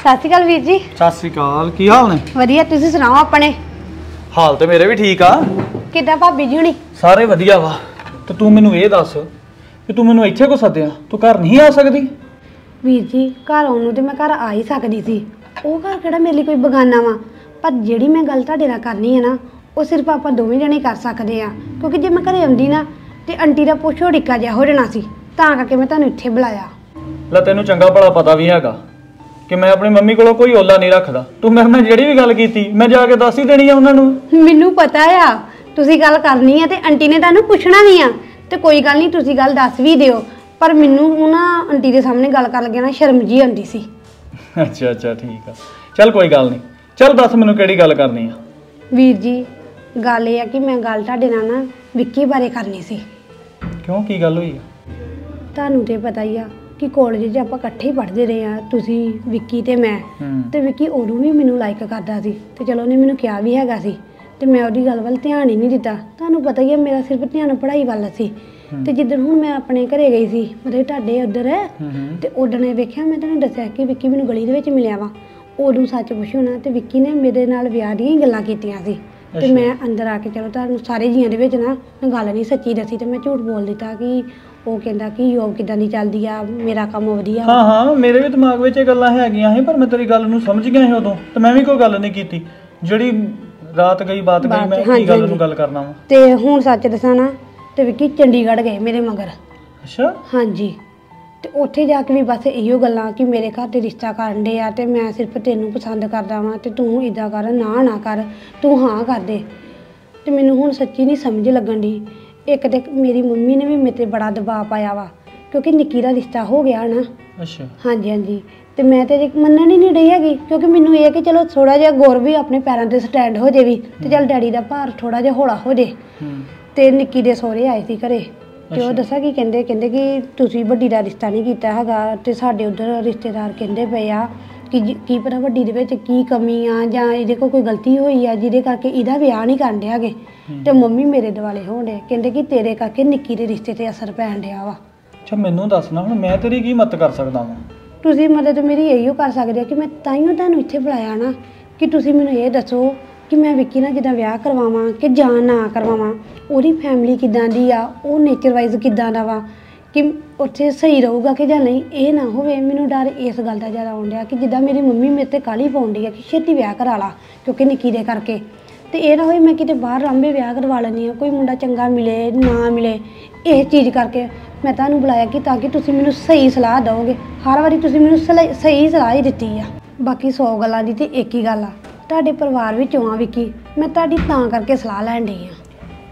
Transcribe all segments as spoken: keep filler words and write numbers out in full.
ਸਤਿ ਸ਼੍ਰੀ ਅਕਾਲ ਵੀਰ ਜੀ। ਸਤਿ ਸ਼੍ਰੀ ਅਕਾਲ। ਕੀ ਹਾਲ ਨੇ? ਵਧੀਆ, ਤੁਸੀਂ ਸੁਣਾਓ ਆਪਣੇ? ਹਾਲ ਤੇ ਮੇਰੇ ਵੀ ਠੀਕ ਆ। ਕਿੱਦਾਂ ਭਾਬੀ ਜੀ ਹੁਣੀ? ਸਾਰੇ ਵਧੀਆ ਵਾ। ਤੇ ਤੂੰ ਮੈਨੂੰ ਇਹ ਦੱਸ ਕਿ ਤੂੰ ਮੈਨੂੰ ਇੱਥੇ ਕੋ ਸੱਦਿਆ, ਤੂੰ ਘਰ ਨਹੀਂ ਆ ਸਕਦੀ? ਵੀਰ ਜੀ ਘਰ ਆਉਣ ਨੂੰ ਤੇ ਮੈਂ ਘਰ ਆ ਹੀ ਸਕਦੀ ਸੀ, ਉਹ ਘਰ ਕਿਹੜਾ ਮੇਰੇ ਲਈ ਕੋਈ ਬਗਾਨਾ ਵਾ। ਪਰ ਜਿਹੜੀ ਮੈਂ ਗੱਲ ਤੁਹਾਡੇ ਨਾਲ ਕਰਨੀ ਹੈ ਨਾ, ਉਹ ਸਿਰਫ ਆਪਾਂ ਦੋਵੇਂ ਜਣੇ ਕਰ ਸਕਦੇ ਆ। ਕਿਉਂਕਿ ਜੇ ਮੈਂ ਘਰੇ ਆਉਂਦੀ ਨਾ ਤੇ ਆਂਟੀ ਦਾ ਪੁੱਛੋ ਡਿੱਕਾ ਜਿਹਾ ਹੋ ਜਾਣਾ ਸੀ, ਤਾਂ ਕਰਕੇ ਮੈਂ ਤੁਹਾਨੂੰ ਇੱਥੇ ਬੁਲਾਇਆ। ਲੈ ਤੈਨੂੰ ਚੰਗਾ ਭਲਾ ਪਤਾ ਵੀ ਹੈਗਾ ਕਿ ਮੈਂ ਆਪਣੀ ਮੰਮੀ ਕੋਲੋਂ ਕੋਈ ਓਲਾ ਨਹੀਂ ਰੱਖਦਾ। ਤੂੰ ਮੇਰੇ ਨਾਲ ਜਿਹੜੀ ਵੀ ਗੱਲ ਕੀਤੀ ਮੈਂ ਜਾ ਕੇ ਦੱਸ ਹੀ ਦੇਣੀ ਆ ਉਹਨਾਂ ਨੂੰ। ਮੈਨੂੰ ਪਤਾ ਆ ਤੁਸੀਂ ਗੱਲ ਕਰਨੀ ਆ ਤੇ ਆਂਟੀ ਨੇ ਤੁਹਾਨੂੰ ਪੁੱਛਣਾ ਵੀ ਆ, ਤੇ ਕੋਈ ਗੱਲ ਨਹੀਂ ਤੁਸੀਂ ਗੱਲ ਦੱਸ ਵੀ ਦਿਓ। ਪਰ ਮੈਨੂੰ ਨਾ ਆਂਟੀ ਦੇ ਸਾਹਮਣੇ ਗੱਲ ਕਰਨ ਲੱਗਿਆ ਨਾ ਸ਼ਰਮ ਜੀ ਆਉਂਦੀ ਸੀ। ਅੱਛਾ ਅੱਛਾ ਠੀਕ ਆ, ਚੱਲ ਕੋਈ ਗੱਲ ਨਹੀਂ। ਚੱਲ ਦੱਸ ਮੈਨੂੰ ਕਿਹੜੀ ਗੱਲ ਕਰਨੀ ਆ। ਵੀਰ ਜੀ ਗੱਲ ਇਹ ਆ ਕਿ ਮੈਂ ਗੱਲ ਤੁਹਾਡੇ ਨਾਲ ਨਾ ਵਿੱਕੀ ਬਾਰੇ ਕਰਨੀ ਸੀ। ਕਿਉਂ, ਕੀ ਗੱਲ ਹੋਈ ਆ? ਤੁਹਾਨੂੰ ਤੇ ਪਤਾ ਹੀ ਆ ਕਿ ਕਾਲਜ 'ਚ ਆਪਾਂ ਇਕੱਠੇ ਹੀ ਪੜ੍ਹਦੇ ਰਹੇ ਆ, ਤੁਸੀਂ ਵਿੱਕੀ ਤੇ ਮੈਂ। ਤੇ ਵਿੱਕੀ ਉਦੋਂ ਵੀ ਮੈਨੂੰ ਲਾਈਕ ਕਰਦਾ ਸੀ, ਤੇ ਚਲੋ ਉਹਨੇ ਮੈਨੂੰ ਕਿਹਾ ਵੀ ਹੈਗਾ ਸੀ, ਤੇ ਮੈਂ ਉਹਦੀ ਗੱਲ ਵੱਲ ਧਿਆਨ ਹੀ ਨਹੀਂ ਦਿੱਤਾ। ਤੁਹਾਨੂੰ ਪਤਾ ਹੀ ਆ ਮੇਰਾ ਸਿਰਫ ਧਿਆਨ ਪੜ੍ਹਾਈ ਵੱਲ ਸੀ। ਤੇ ਜਿੱਦਣ ਹੁਣ ਮੈਂ ਆਪਣੇ ਘਰੇ ਗਈ ਸੀ, ਮਤਲਬ ਤੁਹਾਡੇ ਉੱਧਰ, ਤੇ ਉਦੋਂ ਨੇ ਵੇਖਿਆ, ਮੈਂ ਤੁਹਾਨੂੰ ਦੱਸਿਆ ਕਿ ਵਿੱਕੀ ਮੈਨੂੰ ਗਲੀ ਦੇ ਵਿੱਚ ਮਿਲਿਆ ਵਾ। ਉਦੋਂ ਸੱਚ ਪੁੱਛੋ ਨਾ ਤੇ ਵਿੱਕੀ ਨੇ ਮੇਰੇ ਨਾਲ ਵਿਆਹ ਦੀਆਂ ਹੀ ਗੱਲਾਂ ਕੀਤੀਆਂ ਸੀ। ਤੇ ਮੈਂ ਅੰਦਰ ਆ ਕੇ ਚਲੋ ਤੁਹਾਨੂੰ ਸਾਰੇ ਜੀਆਂ ਦੇ ਵਿੱਚ ਨਾ ਮੈਂ ਗੱਲ ਨਹੀਂ ਸੱਚੀ ਦੱਸੀ, ਤੇ ਮੈਂ ਝੂਠ ਬੋਲ ਦਿੱਤਾ ਕਿ ਉਹ ਕਹਿੰਦਾ ਕਿ ਜੋਬ ਕਿੱਦਾਂ ਦੀ ਚੱਲਦੀ ਆ, ਮੇਰਾ ਕੰਮ ਵਧੀਆ। ਹਾਂ ਹਾਂ ਮੇਰੇ ਵੀ ਦਿਮਾਗ ਵਿੱਚ ਇਹ ਗੱਲਾਂ ਹੈਗੀਆਂ ਸੀ, ਪਰ ਮੈਂ ਤੇਰੀ ਗੱਲ ਨੂੰ ਸਮਝ ਗਿਆ ਸੀ ਉਦੋਂ, ਤੇ ਮੈਂ ਵੀ ਕੋਈ ਗੱਲ ਨਹੀਂ ਕੀਤੀ। ਜਿਹੜੀ ਰਾਤ ਗਈ ਬਾਤ ਗਈ, ਮੈਂ ਕੀ ਗੱਲ ਨੂੰ ਗੱਲ ਕਰਨਾ ਵਾ। ਤੇ ਹੁਣ ਸੱਚ ਦੱਸਾਂ ਨਾ ਤੇ ਵਿੱਕੀ ਚੰਡੀਗੜ੍ਹ ਗਏ ਮੇਰੇ ਮਗਰ। ਅੱਛਾ। ਹਾਂਜੀ। ਤੇ ਉੱਥੇ ਜਾ ਕੇ ਵੀ ਬਸ ਇਹੋ ਗੱਲਾਂ ਕਿ ਮੇਰੇ ਘਰ ਦੇ ਰਿਸ਼ਤਾ ਕਰਨ ਦੇ ਆ, ਤੇ ਮੈਂ ਸਿਰਫ ਤੈਨੂੰ ਪਸੰਦ ਕਰਦਾ ਵਾਂ, ਤੇ ਤੂੰ ਇੱਦਾਂ ਕਰ, ਨਾ ਨਾ ਕਰ, ਤੂੰ ਹਾਂ ਕਰ ਦੇ। ਤੇ ਮੈਨੂੰ ਹੁਣ ਸੱਚੀ ਨਹੀਂ ਸਮਝ ਲੱਗਣ ਦੀ। ਇੱਕ ਤੇ ਮੇਰੀ ਮੰਮੀ ਨੇ ਵੀ ਮੇਰੇ 'ਤੇ ਬੜਾ ਦਬਾਅ ਪਾਇਆ ਵਾ, ਕਿਉਂਕਿ ਨਿੱਕੀ ਦਾ ਰਿਸ਼ਤਾ ਹੋ ਗਿਆ ਨਾ। ਅੱਛਾ। ਹਾਂਜੀ ਹਾਂਜੀ। ਤੇ ਮੈਂ ਤੇ ਮੰਨਣ ਹੀ ਨਹੀਂ ਰਹੀ ਹੈਗੀ, ਕਿਉਂਕਿ ਮੈਨੂੰ ਇਹ ਕਿ ਚਲੋ ਥੋੜਾ ਜਿਹਾ ਗੌਰ ਵੀ ਆਪਣੇ ਪੈਰਾਂ 'ਤੇ ਸਟੈਂਡ ਹੋ ਜੇ ਵੀ, ਤੇ ਚੱਲ ਡੈਡੀ ਦਾ ਭਾਰ ਥੋੜਾ ਜਿਹਾ ਹੌਲਾ ਹੋ ਜੇ। ਤੇ ਨਿੱਕੀ ਦੇ ਸਹੁਰੇ ਆਏ ਸੀ ਘਰੇ, ਤੇ ਉਹ ਦੱਸਿਆ ਕੀ ਕਹਿੰਦੇ ਕਹਿੰਦੇ ਕਿ ਤੁਸੀਂ ਵੱਡੀ ਦਾ ਰਿਸ਼ਤਾ ਨਹੀਂ ਕੀਤਾ ਹੈਗਾ, ਤੇ ਸਾਡੇ ਉੱਧਰ ਰਿਸ਼ਤੇਦਾਰ ਕਹਿੰਦੇ ਪਏ ਆ ਕਿ ਕੀ ਪਤਾ ਵੱਡੀ ਦੇ ਵਿੱਚ ਕੀ ਕਮੀ ਆ, ਜਾਂ ਇਹਦੇ ਕੋਲ ਕੋਈ ਗਲਤੀ ਹੋਈ ਆ ਜਿਹਦੇ ਕਰਕੇ ਇਹਦਾ ਵਿਆਹ ਨਹੀਂ ਕਰਨ ਡਿਆ ਹੈਗੇ। ਤੇ ਮੰਮੀ ਮੇਰੇ ਦੁਆਲੇ ਹੋਣ ਡੇ, ਕਹਿੰਦੇ ਕਿ ਤੇਰੇ ਕਰਕੇ ਨਿੱਕੀ ਦੇ ਰਿਸ਼ਤੇ 'ਤੇ ਅਸਰ ਪੈਣ ਡਿਆ ਵਾ। ਅੱਛਾ ਮੈਨੂੰ ਦੱਸ ਨਾ, ਹੁਣ ਮੈਂ ਤੇਰੀ ਕੀ ਮਦਦ ਕਰ ਸਕਦਾ ਵਾਂ? ਤੁਸੀਂ ਮਦਦ ਮੇਰੀ ਇਹੀਓ ਕਰ ਸਕਦੇ ਆ ਕਿ ਮੈਂ ਤਾਈਓ ਤੁਹਾਨੂੰ ਇੱਥੇ ਬੁਲਾਇਆ ਨਾ, ਕਿ ਤੁਸੀਂ ਮੈਨੂੰ ਇਹ ਦੱਸੋ ਕਿ ਮੈਂ ਵਿੱਕੀ ਨਾਲ ਜਿੱਦਾਂ ਵਿਆਹ ਕਰਵਾਵਾਂ ਕਿ ਜਾਂ ਨਾ ਕਰਵਾਵਾਂ, ਉਹਦੀ ਫੈਮਿਲੀ ਕਿੱਦਾਂ ਦੀ ਆ, ਉਹ ਨੇਚਰ ਵਾਈਜ਼ ਕਿੱਦਾਂ ਦਾ ਵਾ, ਕਿ ਉੱਥੇ ਸਹੀ ਰਹੂਗਾ ਕਿ ਜਾਂ ਨਹੀਂ। ਇਹ ਨਾ ਹੋਵੇ, ਮੈਨੂੰ ਡਰ ਇਸ ਗੱਲ ਦਾ ਜ਼ਿਆਦਾ ਆਉਣ ਡਿਆ ਕਿ ਜਿੱਦਾਂ ਮੇਰੀ ਮੰਮੀ ਮੇਰੇ 'ਤੇ ਕਾਹਲੀ ਪਾਉਣ ਡਈ ਆ ਕਿ ਛੇਤੀ ਵਿਆਹ ਕਰਾ ਲਾ ਕਿਉਂਕਿ ਨਿੱਕੀ ਦੇ ਕਰਕੇ। ਤੇ ਇਹ ਨਾ ਹੋਏ ਮੈਂ ਕਿਤੇ ਬਾਹਰ ਲਾਂਭੇ ਵਿਆਹ ਕਰਵਾ ਲੈਂਦੀ ਹਾਂ, ਕੋਈ ਮੁੰਡਾ ਚੰਗਾ ਮਿਲੇ ਨਾ ਮਿਲੇ, ਇਹ ਚੀਜ਼ ਕਰਕੇ ਮੈਂ ਤੁਹਾਨੂੰ ਬੁਲਾਇਆ ਕਿ ਤਾਂ ਕਿ ਤੁਸੀਂ ਮੈਨੂੰ ਸਹੀ ਸਲਾਹ ਦਿਓਗੇ। ਹਰ ਵਾਰੀ ਤੁਸੀਂ ਮੈਨੂੰ ਸਹੀ ਸਲਾਹ ਹੀ ਦਿੱਤੀ ਆ। ਬਾਕੀ ਸੌ ਗੱਲਾਂ ਦੀ ਤੇ ਇੱਕ ਹੀ ਗੱਲ ਆ, ਤੁਹਾਡੇ ਪਰਿਵਾਰ ਵਿੱਚੋਂ ਆ ਵਿੱਕੀ, ਮੈਂ ਤੁਹਾਡੀ ਤਾਂ ਕਰਕੇ ਸਲਾਹ ਲੈਣ ਡਈ ਆ।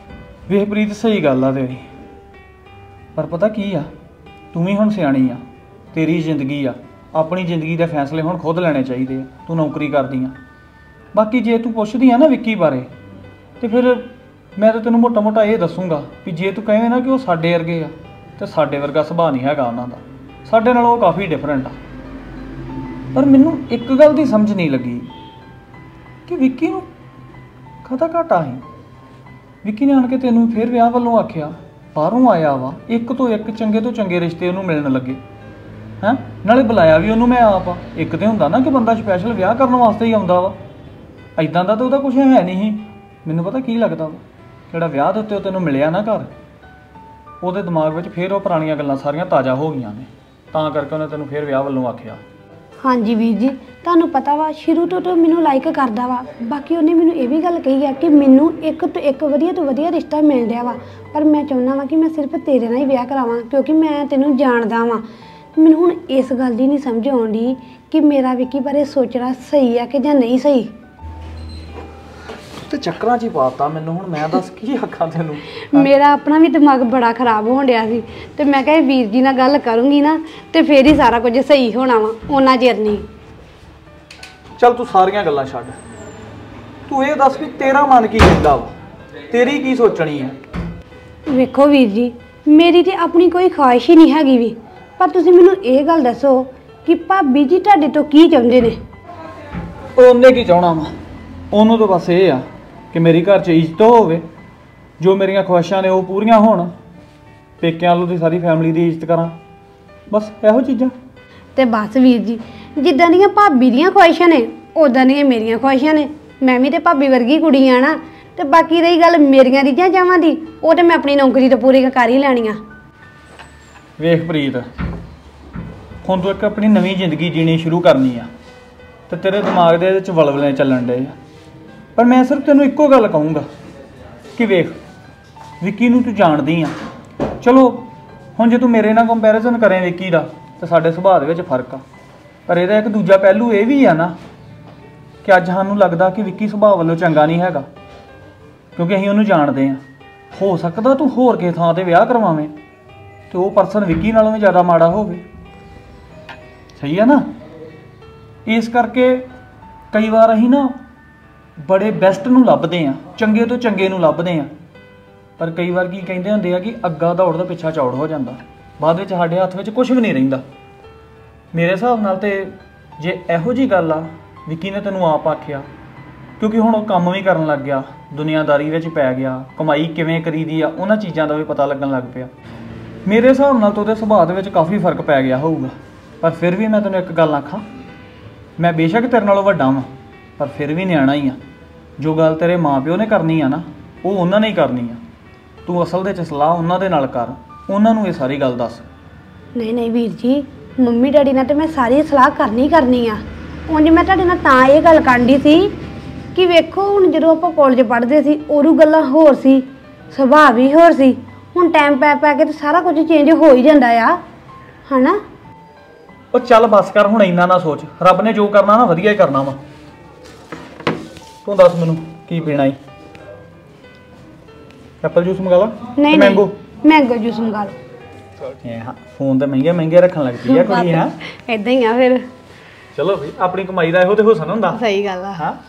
ਵੇਖ ਪ੍ਰੀਤ, ਸਹੀ ਗੱਲ ਆ ਤੇਰੀ, ਪਰ ਪਤਾ ਕੀ ਆ, ਤੂੰ ਵੀ ਹੁਣ ਸਿਆਣੀ ਆ, ਤੇਰੀ ਜ਼ਿੰਦਗੀ ਆ, ਆਪਣੀ ਜ਼ਿੰਦਗੀ ਦੇ ਫੈਸਲੇ ਹੁਣ ਖੁਦ ਲੈਣੇ ਚਾਹੀਦੇ ਆ। ਤੂੰ ਨੌਕਰੀ ਕਰਦੀ ਆ। ਬਾਕੀ ਜੇ ਤੂੰ ਪੁੱਛਦੀ ਆ ਨਾ ਵਿੱਕੀ ਬਾਰੇ, ਤੇ ਫਿਰ ਮੈਂ ਤਾਂ ਤੈਨੂੰ ਮੋਟਾ ਮੋਟਾ ਇਹ ਦੱਸੂਗਾ ਵੀ ਜੇ ਤੂੰ ਕਹਵੇਂ ਨਾ ਕਿ ਉਹ ਸਾਡੇ ਵਰਗੇ ਆ, ਤੇ ਸਾਡੇ ਵਰਗਾ ਸੁਭਾਅ ਨਹੀਂ ਹੈਗਾ ਉਹਨਾਂ ਦਾ, ਸਾਡੇ ਨਾਲੋਂ ਉਹ ਕਾਫੀ ਡਿਫਰੈਂਟ ਆ। ਪਰ ਮੈਨੂੰ ਇੱਕ ਗੱਲ ਦੀ ਸਮਝ ਨਹੀਂ ਲੱਗੀ ਕਿ ਵਿੱਕੀ ਨੂੰ ਕਾਹਦਾ ਘਾਟਾ ਸੀ। ਵਿੱਕੀ ਨੇ ਆਣ ਕੇ ਤੈਨੂੰ ਫਿਰ ਵਿਆਹ ਵੱਲੋਂ ਆਖਿਆ, ਬਾਹਰੋਂ ਆਇਆ ਵਾ, ਇੱਕ ਤੋਂ ਇੱਕ ਚੰਗੇ ਤੋਂ ਚੰਗੇ ਰਿਸ਼ਤੇ ਉਹਨੂੰ ਮਿਲਣ ਲੱਗੇ ਹੈਂ, ਨਾਲੇ ਬੁਲਾਇਆ ਵੀ ਉਹਨੂੰ ਮੈਂ ਆਪ ਆ। ਇੱਕ ਤੇ ਹੁੰਦਾ ਨਾ ਕਿ ਬੰਦਾ ਸਪੈਸ਼ਲ ਵਿਆਹ ਕਰਨ ਵਾਸਤੇ ਹੀ ਆਉਂਦਾ ਵਾ, ਇੱਦਾਂ ਦਾ ਤਾਂ ਉਹਦਾ ਕੁਛ ਹੈ ਨਹੀਂ ਸੀ। ਮੈਨੂੰ ਪਤਾ ਕੀ ਲੱਗਦਾ ਵਾ, ਜਿਹੜਾ ਵਿਆਹ ਦੇ ਉੱਤੇ ਉਹ ਤੈਨੂੰ ਮਿਲਿਆ ਨਾ ਘਰ, ਉਹਦੇ ਦਿਮਾਗ ਵਿੱਚ ਫਿਰ ਉਹ ਪੁਰਾਣੀਆਂ ਗੱਲਾਂ ਸਾਰੀਆਂ ਤਾਜ਼ਾ ਹੋ ਗਈਆਂ ਨੇ, ਤਾਂ ਕਰਕੇ ਉਹਨੇ ਤੈਨੂੰ ਫਿਰ ਵਿਆਹ ਵੱਲੋਂ ਆਖਿਆ। ਹਾਂਜੀ ਵੀਰ ਜੀ, ਤੁਹਾਨੂੰ ਪਤਾ ਵਾ ਸ਼ੁਰੂ ਤੋਂ ਤੋਂ ਮੈਨੂੰ ਲਾਈਕ ਕਰਦਾ ਵਾ। ਬਾਕੀ ਉਹਨੇ ਮੈਨੂੰ ਇਹ ਵੀ ਗੱਲ ਕਹੀ ਆ ਕਿ ਮੈਨੂੰ ਇੱਕ ਤੋਂ ਇੱਕ ਵਧੀਆ ਤੋਂ ਵਧੀਆ ਰਿਸ਼ਤਾ ਮਿਲ ਰਿਹਾ ਵਾ, ਪਰ ਮੈਂ ਚਾਹੁੰਦਾ ਵਾਂ ਕਿ ਮੈਂ ਸਿਰਫ ਤੇਰੇ ਨਾਲ ਹੀ ਵਿਆਹ ਕਰਾਵਾਂ ਕਿਉਂਕਿ ਮੈਂ ਤੈਨੂੰ ਜਾਣਦਾ ਵਾਂ। ਮੈਨੂੰ ਹੁਣ ਇਸ ਗੱਲ ਦੀ ਨਹੀਂ ਸਮਝ ਆਉਂਦੀ ਕਿ ਮੇਰਾ ਵਿੱਕੀ ਬਾਰੇ ਸੋਚਣਾ ਸਹੀ ਆ ਕਿ ਜਾਂ ਨਹੀਂ ਸਹੀ। ਤੇ ਚੱਕਰਾਂ 'ਚ ਹੀ ਪਾਤਾ ਮੈਨੂੰ, ਹੁਣ ਮੈਂ ਦੱਸ ਕੀ ਆਖਾਂ ਤੈਨੂੰ। ਮੇਰਾ ਆਪਣਾ ਵੀ ਦਿਮਾਗ ਬੜਾ ਖਰਾਬ ਹੋਣ ਡਿਆ ਸੀ, ਤੇ ਮੈਂ ਕਿਹਾ ਵੀਰ ਜੀ ਨਾਲ ਗੱਲ ਕਰੂੰਗੀ ਨਾ ਤੇ ਫੇਰ ਹੀ ਸਾਰਾ ਕੁਝ ਸਹੀ ਹੋਣਾ ਵਾ, ਉਹਨਾਂ ਚਿਰ ਨਹੀਂ। ਚੱਲ ਤੂੰ ਸਾਰੀਆਂ ਗੱਲਾਂ ਛੱਡ, ਤੂੰ ਇਹ ਦੱਸ ਵੀ ਤੇਰਾ ਮਨ ਕੀ ਕਹਿੰਦਾ ਵਾ, ਤੇਰੀ ਕੀ ਸੋਚਣੀ ਹੈ? ਵੇਖੋ ਵੀਰ ਜੀ, ਮੇਰੀ ਤੇ ਆਪਣੀ ਕੋਈ ਖੁਆਇਸ਼ ਹੀ ਨਹੀਂ ਹੈਗੀ ਵੀ, ਪਰ ਤੁਸੀਂ ਮੈਨੂੰ ਇਹ ਗੱਲ ਦੱਸੋ ਕਿ ਭਾਬੀ ਜੀ ਤੁਹਾਡੇ ਤੋਂ ਕੀ ਚਾਹੁੰਦੇ ਨੇ? ਉਹਨੇ ਕੀ ਚਾਹਣਾ ਵਾ, ਉਹਨੂੰ ਤਾਂ ਬਸ ਇਹ ਆ ਕਿ ਮੇਰੀ ਘਰ 'ਚ ਇੱਜ਼ਤ ਹੋਵੇ, ਜੋ ਮੇਰੀਆਂ ਖੁਆਇਸ਼ਾਂ ਨੇ ਉਹ ਪੂਰੀਆਂ ਹੋਣ, ਪੇਕਿਆਂ ਵੱਲੋਂ ਦੀ ਸਾਰੀ ਫੈਮਿਲੀ ਦੀ ਇੱਜ਼ਤ ਕਰਾਂ, ਬਸ ਇਹੋ ਚੀਜ਼ਾਂ। ਤੇ ਬਸ ਵੀਰ ਜੀ, ਜਿੱਦਾਂ ਦੀਆਂ ਭਾਬੀ ਦੀਆਂ ਖੁਆਇਸ਼ਾਂ ਨੇ ਉਦਾਂ ਦੀਆਂ ਮੇਰੀਆਂ ਖੁਆਇਸ਼ਾਂ ਨੇ। ਮੈਂ ਵੀ ਤੇ ਭਾਬੀ ਵਰਗੀ ਕੁੜੀ ਆ ਨਾ। ਤੇ ਬਾਕੀ ਰਹੀ ਗੱਲ ਮੇਰੀਆਂ ਰੀਝਾਂ ਚਾਵਾਂ ਦੀ, ਉਹ ਤੇ ਮੈਂ ਆਪਣੀ ਨੌਕਰੀ ਤੇ ਪੂਰੀ ਕਰ ਹੀ ਲੈਣੀ ਆ। ਵੇਖ ਪ੍ਰੀਤ, ਹੁਣ ਤੂੰ ਇੱਕ ਆਪਣੀ ਨਵੀਂ ਜ਼ਿੰਦਗੀ ਜੀਣੀ ਸ਼ੁਰੂ ਕਰਨੀ ਆ ਤੇ ਤੇਰੇ ਦਿਮਾਗ ਦੇ ਵਿੱਚ ਵਲਵਲੇ ਚੱਲਣ ਡੇ ਆ। ਪਰ ਮੈਂ ਸਿਰਫ ਤੈਨੂੰ ਇੱਕੋ ਗੱਲ ਕਹੂੰਗਾ ਕਿ ਵੇਖ, ਵਿੱਕੀ ਨੂੰ ਤੂੰ ਜਾਣਦੀ ਆ। ਚਲੋ ਹੁਣ ਜੇ ਤੂੰ ਮੇਰੇ ਨਾਲ ਕੰਪੈਰੀਜ਼ਨ ਕਰੇ ਵਿੱਕੀ ਦਾ ਤਾਂ ਸਾਡੇ ਸੁਭਾਅ ਦੇ ਵਿੱਚ ਫਰਕ ਆ, ਪਰ ਇਹਦਾ ਇੱਕ ਦੂਜਾ ਪਹਿਲੂ ਇਹ ਵੀ ਆ ਨਾ ਕਿ ਅੱਜ ਸਾਨੂੰ ਲੱਗਦਾ ਕਿ ਵਿੱਕੀ ਸੁਭਾਅ ਵੱਲੋਂ ਚੰਗਾ ਨਹੀਂ ਹੈਗਾ, ਕਿਉਂਕਿ ਅਸੀਂ ਉਹਨੂੰ ਜਾਣਦੇ ਹਾਂ। ਹੋ ਸਕਦਾ ਤੂੰ ਹੋਰ ਕਿਸੇ ਥਾਂ ਤੇ ਵਿਆਹ ਕਰਵਾਵੇਂ ਤੇ ਉਹ ਪਰਸਨ ਵਿੱਕੀ ਨਾਲੋਂ ਵੀ ਜ਼ਿਆਦਾ ਮਾੜਾ ਹੋਵੇ। ਸਹੀ ਆ ਨਾ? ਇਸ ਕਰਕੇ ਕਈ ਵਾਰ ਅਸੀਂ ਨਾ ਬੜੇ ਬੈਸਟ ਨੂੰ ਲੱਭਦੇ ਹਾਂ, ਚੰਗੇ ਤੋਂ ਚੰਗੇ ਨੂੰ ਲੱਭਦੇ ਹਾਂ, ਪਰ ਕਈ ਵਾਰ ਕੀ ਕਹਿੰਦੇ ਹੁੰਦੇ ਆ ਕਿ ਅੱਗਾ ਦੌੜਦਾ ਪਿੱਛਾ ਚੌੜ ਹੋ ਜਾਂਦਾ। ਬਾਅਦ ਵਿੱਚ ਸਾਡੇ ਹੱਥ ਵਿੱਚ ਕੁਝ ਵੀ ਨਹੀਂ ਰਹਿੰਦਾ। ਮੇਰੇ ਹਿਸਾਬ ਨਾਲ ਤੇ ਜੇ ਇਹੋ ਜਿਹੀ ਗੱਲ ਆ, ਵਿੱਕੀ ਨੇ ਤੈਨੂੰ ਆਪ ਆਖਿਆ, ਕਿਉਂਕਿ ਹੁਣ ਉਹ ਕੰਮ ਵੀ ਕਰਨ ਲੱਗ ਗਿਆ, ਦੁਨੀਆਦਾਰੀ ਵਿੱਚ ਪੈ ਗਿਆ, ਕਮਾਈ ਕਿਵੇਂ ਕਰੀਦੀ ਆ ਉਹਨਾਂ ਚੀਜ਼ਾਂ ਦਾ ਵੀ ਪਤਾ ਲੱਗਣ ਲੱਗ ਪਿਆ। ਮੇਰੇ ਹਿਸਾਬ ਨਾਲ ਤਾਂ ਉਹਦੇ ਸੁਭਾਅ ਦੇ ਵਿੱਚ ਕਾਫੀ ਫਰਕ ਪੈ ਗਿਆ ਹੋਊਗਾ। ਪਰ ਫਿਰ ਵੀ ਮੈਂ ਤੈਨੂੰ ਇੱਕ ਗੱਲ ਆਖਾਂ, ਮੈਂ ਬੇਸ਼ੱਕ ਤੇਰੇ ਨਾਲੋਂ ਵੱਡਾ ਵਾਂ ਪਰ ਫਿਰ ਵੀ ਨਿਆਣਾ ਹੀ ਆ। ਜੋ ਗੱਲ ਤੇਰੇ ਮਾਂ ਪਿਓ ਨੇ ਕਰਨੀ ਆ ਨਾ, ਉਹ ਉਹਨਾਂ ਨੇ ਹੀ ਕਰਨੀ ਆ। ਤੂੰ ਅਸਲ ਦੇ 'ਚ ਸਲਾਹ ਉਹਨਾਂ ਦੇ ਨਾਲ ਕਰ, ਉਹਨਾਂ ਨੂੰ ਇਹ ਸਾਰੀ ਗੱਲ ਦੱਸ। ਨਹੀਂ ਨਹੀਂ ਵੀਰ ਜੀ, ਮੰਮੀ ਡੈਡੀ ਨਾਲ ਤੇ ਮੈਂ ਸਾਰੀ ਸਲਾਹ ਕਰਨੀ ਕਰਨੀ ਆ। ਉਂਝ ਮੈਂ ਤੁਹਾਡੇ ਨਾਲ ਤਾਂ ਇਹ ਗੱਲ ਕਰਨੀ ਸੀ ਕਿ ਵੇਖੋ ਹੁਣ ਜਦੋਂ ਆਪਾਂ ਕਾਲਜ ਪੜ੍ਹਦੇ ਸੀ ਉਦੋਂ ਗੱਲਾਂ ਹੋਰ ਸੀ, ਸੁਭਾਅ ਵੀ ਹੋਰ ਸੀ। ਹੁਣ ਟਾਈਮ ਪੈ ਪੈ ਕੇ ਤੇ ਸਾਰਾ ਕੁਝ ਚੇਂਜ ਹੋ ਹੀ ਜਾਂਦਾ ਆ, ਹਨਾ? ਉਹ ਚੱਲ ਬਸ ਕਰ ਹੁਣ, ਇੰਨਾ ਨਾ ਸੋਚ। ਰੱਬ ਨੇ ਜੋ ਕਰਨਾ ਨਾ ਵਧੀਆ ਹੀ ਕਰਨਾ ਵਾ। ਤੂੰ ਦੱਸ ਮੈਨੂੰ ਕੀ ਪੀਣਾ ਈ? ਐਪਲ ਜੂਸ ਮੰਗਾ ਲਾ? ਨਹੀਂ ਮੈਂਗੋ? ਮੈਂਗੋ ਜੂਸ ਮੰਗਾ ਲਓ। ਇਹ ਹਾਂ, ਫੋਨ ਤੇ ਮਹਿੰਗੇ ਮਹਿੰਗੇ ਰੱਖਣ ਲੱਗ ਪਈ ਆ ਕੁੜੀ। ਹਾਂ ਇਦਾਂ ਹੀ ਆ ਫਿਰ। ਚਲੋ ਵੀ ਆਪਣੀ ਕਮਾਈ ਦਾ ਇਹੋ ਤੇ ਹੁਸਨ ਹੁੰਦਾ। ਸਹੀ ਗੱਲ ਆ। ਹਾਂ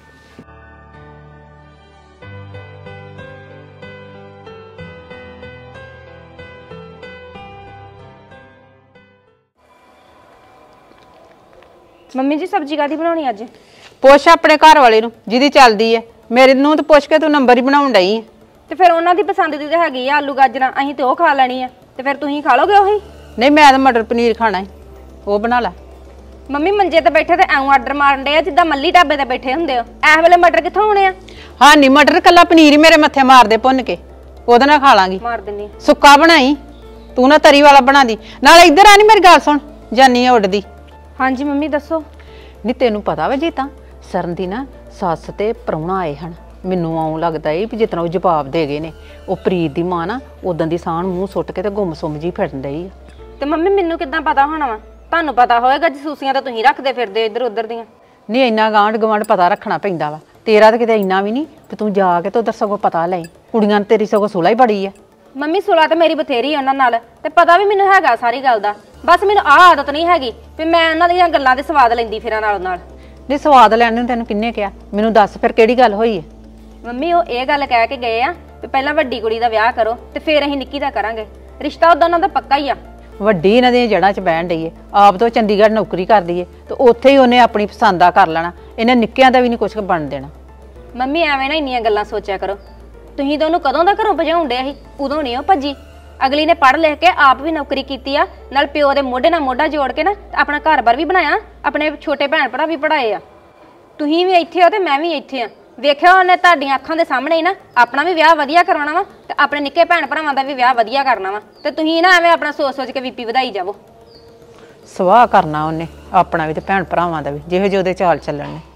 ਮੰਮੀ ਜੀ ਸਬਜ਼ੀ ਕਾਦੀ ਬਣਾਉਣੀ ਅੱਜ? ਪੁੱਛ ਆਪਣੇ ਘਰ ਵਾਲੇ ਨੂੰ ਜਿਹਦੀ ਚੱਲਦੀ ਐ। ਮੇਰੇ ਨੂੰ ਤਾਂ ਪੁੱਛ ਕੇ ਤੂੰ ਨੰਬਰ ਹੀ ਬਣਾਉਣ ਡਈ ਐ। ਤੇ ਫਿਰ ਉਹਨਾਂ ਦੀ ਪਸੰਦ ਦੀ ਤਾਂ ਹੈਗੀ ਆ ਆਲੂ ਗਾਜਰਾਂ, ਅਸੀਂ ਤੇ ਉਹ ਖਾ ਲੈਣੀ ਆ। ਤੇ ਫਿਰ ਤੁਸੀਂ ਖਾ ਲੋਗੇ ਉਹੀ? ਨਹੀਂ, ਮੈਂ ਤਾਂ ਮਟਰ ਪਨੀਰ ਖਾਣਾ ਹੈ, ਉਹ ਬਣਾ ਲੈ। ਮੰਮੀ ਮੰਜੇ ਤੇ ਬੈਠੇ ਤੇ ਐਉਂ ਆਰਡਰ ਮਾਰਨ ਡੇ ਆ ਜਿੱਦਾਂ ਮੱਲੀ ਢਾਬੇ ਤੇ ਬੈਠੇ ਹੁੰਦੇ ਹੋ। ਇਸ ਵੇਲੇ ਮਟਰ ਕਿੱਥੋਂ ਆਉਣੇ ਆ? ਹਾਂ ਨਹੀਂ, ਮਟਰ ਕੱਲਾ ਪਨੀਰ ਹੀ ਮੇਰੇ ਮੱਥੇ ਮਾਰਦੇ ਭੁੰਨ ਕੇ, ਉਹਦੇ ਨਾਲ ਖਾ ਲਾਂਗੀ। ਮਾਰ ਦਿੰਨੀ ਸੁੱਕਾ ਬਣਾਈ ਤੂੰ, ਨਾ ਤਰੀ ਵਾਲਾ ਬਣਾ ਦੀ। ਨਾਲ ਇੱਧਰ ਆ, ਨੀ ਮੇਰੀ ਗੱਲ ਸੁਣ, ਜਾਨੀ ਆ ਉੱਡਦੀ। ਹਾਂਜੀ ਮੰਮੀ ਦੱਸੋ। ਨੀ ਤੈਨੂੰ ਪਤਾ ਵਾ ਜੀ ਤਾਂ ਸਰਨ ਦੀ ਨਾ ਸੱਸ ਤੇ ਪ੍ਰਾਹੁਣਾ ਆਏ ਹਨ। ਮੈਨੂੰ ਆਉਂ ਲੱਗਦਾ ਏ ਵੀ ਜਿਤਨਾ ਉਹ ਜਵਾਬ ਦੇ ਗਏ ਨੇ, ਉਹ ਪ੍ਰੀਤ ਦੀ ਮਾਂ ਨਾ ਉਦੋਂ ਦੀ ਸਾਨ ਮੂੰਹ ਸੁੱਟ ਕੇ ਤੇ ਗੁੰਮ ਸੁੰਮ ਜੀ ਫਿਰਨ ਡਈ ਆ। ਤੇ ਮੰਮੀ ਮੈਨੂੰ ਕਿੱਦਾਂ ਪਤਾ ਹੋਣਾ ਵਾ? ਤੁਹਾਨੂੰ ਪਤਾ ਹੋਏਗਾ, ਜਸੂਸੀਆਂ ਤਾਂ ਤੁਸੀਂ ਰੱਖਦੇ ਫਿਰਦੇ ਇੱਧਰ ਉੱਧਰ ਦੀਆਂ। ਨਹੀਂ, ਇੰਨਾ ਗਾਂਢ ਗਵਾਂਢ ਪਤਾ ਰੱਖਣਾ ਪੈਂਦਾ ਵਾ। ਤੇਰਾ ਤਾਂ ਕਿਤੇ ਇੰਨਾ ਵੀ ਨਹੀਂ ਤੇ ਤੂੰ ਜਾ ਕੇ ਤੇ ਉਧਰ ਸਗੋਂ ਪਤਾ ਲੈ। ਕੁੜੀਆਂ ਨੇ ਤੇਰੀ ਸਗੋਂ ਸੁਲਾ ਹੀ ਬੜੀ ਆ। ਮੰਮੀ ਸੁਲਾ ਤੇ ਮੇਰੀ ਬਥੇਰੀ ਉਹਨਾਂ ਨਾਲ, ਤੇ ਪਤਾ ਵੀ ਮੈਨੂੰ ਹੈਗਾ ਸਾਰੀ ਗੱਲ ਦਾ। ਬਸ ਮੈਨੂੰ ਆਹ ਆਦਤ ਨਹੀਂ ਹੈਗੀ ਵੀ ਮੈਂ ਉਹਨਾਂ ਦੀਆਂ ਗੱਲਾਂ ਦੇ ਸਵਾਦ ਲੈਂਦੀ ਫਿਰਾਂ ਨਾਲ ਨਾਲ। ਨਹੀਂ, ਸਵਾਦ ਲੈਣ ਨੂੰ ਤੈਨੂੰ ਕਿੰਨੇ ਕਿਹਾ? ਮੈਨੂੰ ਦੱਸ ਫਿਰ ਕਿਹੜੀ ਗੱਲ ਹੋਈ ਹੈ? ਮੰਮੀ ਉਹ ਇਹ ਗੱਲ ਕਹਿ ਕੇ ਗਏ ਆ ਵੀ ਪਹਿਲਾਂ ਵੱਡੀ ਕੁੜੀ ਦਾ ਵਿਆਹ ਕਰੋ ਤੇ ਫਿਰ ਅਸੀਂ ਨਿੱਕੀ ਦਾ ਕਰਾਂਗੇ। ਰਿਸ਼ਤਾ ਉਦੋਂ ਉਹਨਾਂ ਦਾ ਪੱਕਾ ਹੀ ਆ। ਵੱਡੀ ਇਹਨਾਂ ਦੀਆਂ ਜੜ੍ਹਾਂ 'ਚ ਬਹਿਣ ਡਈ ਏ। ਆਪ ਤੋਂ ਚੰਡੀਗੜ੍ਹ ਨੌਕਰੀ ਕਰਦੀ ਏ ਤੇ ਉੱਥੇ ਹੀ ਉਹਨੇ ਆਪਣੀ ਪਸੰਦ ਦਾ ਕਰ ਲੈਣਾ। ਇਹਨੇ ਨਿੱਕਿਆਂ ਦਾ ਵੀ ਨਹੀਂ ਕੁਝ ਬਣ ਦੇਣਾ। ਮੰਮੀ ਐਵੇਂ ਨਾ ਇੰਨੀਆਂ ਗੱਲਾਂ ਸੋਚਿਆ ਕਰੋ। ਤੁਸੀਂ ਤਾਂ ਉਹਨੂੰ ਕਦੋਂ ਦਾ ਘਰੋਂ ਭਜਾਉਣ ਡਿਆ ਸੀ, ਉਦੋਂ ਨਹੀਂ ਉਹ ਭੱਜੀ। ਅਗਲੀ ਨੇ ਪੜ੍ਹ ਲਿਖ ਕੇ ਆਪ ਵੀ ਨੌਕਰੀ ਕੀਤੀ ਆ, ਨਾਲ ਪਿਓ ਦੇ ਮੋਢੇ ਨਾਲ ਮੋਢਾ ਜੋੜ ਕੇ ਨਾ ਆਪਣਾ ਘਰ-ਬਾਰ ਵੀ ਬਣਾਇਆ, ਆਪਣੇ ਛੋਟੇ ਭੈਣ ਭਰਾ ਵੀ ਪੜ੍ਹਾਏ ਆ। ਤੁਸੀਂ ਵੀ ਇੱਥੇ ਹੋ ਤੇ ਮੈਂ ਵੀ ਇੱਥੇ ਆ। ਵੇਖਿਆ ਉਹਨੇ ਤੁਹਾਡੀਆਂ ਅੱਖਾਂ ਦੇ ਸਾਹਮਣੇ ਹੀ ਨਾ ਆਪਣਾ ਵੀ ਵਿਆਹ ਵਧੀਆ ਕਰਵਾਉਣਾ ਵਾ ਤੇ ਆਪਣੇ ਨਿੱਕੇ ਭੈਣ ਭਰਾਵਾਂ ਦਾ ਵੀ ਵਿਆਹ ਵਧੀਆ ਕਰਨਾ ਵਾ। ਤੇ ਤੁਸੀਂ ਨਾ ਐਵੇਂ ਆਪਣਾ ਸੋਚ ਸੋਚ ਕੇ ਵੀਪੀ ਵਧਾਈ ਜਾਵੋ। ਸਵਾਹ ਕਰਨਾ ਉਹਨੇ ਆਪਣਾ ਵੀ ਤੇ ਭੈਣ ਭਰਾਵਾਂ ਦਾ ਵੀ, ਜਿਹੋ ਜਿਹੇ ਉਹਦੇ ਚਾਲ ਚੱਲਣ ਨੇ।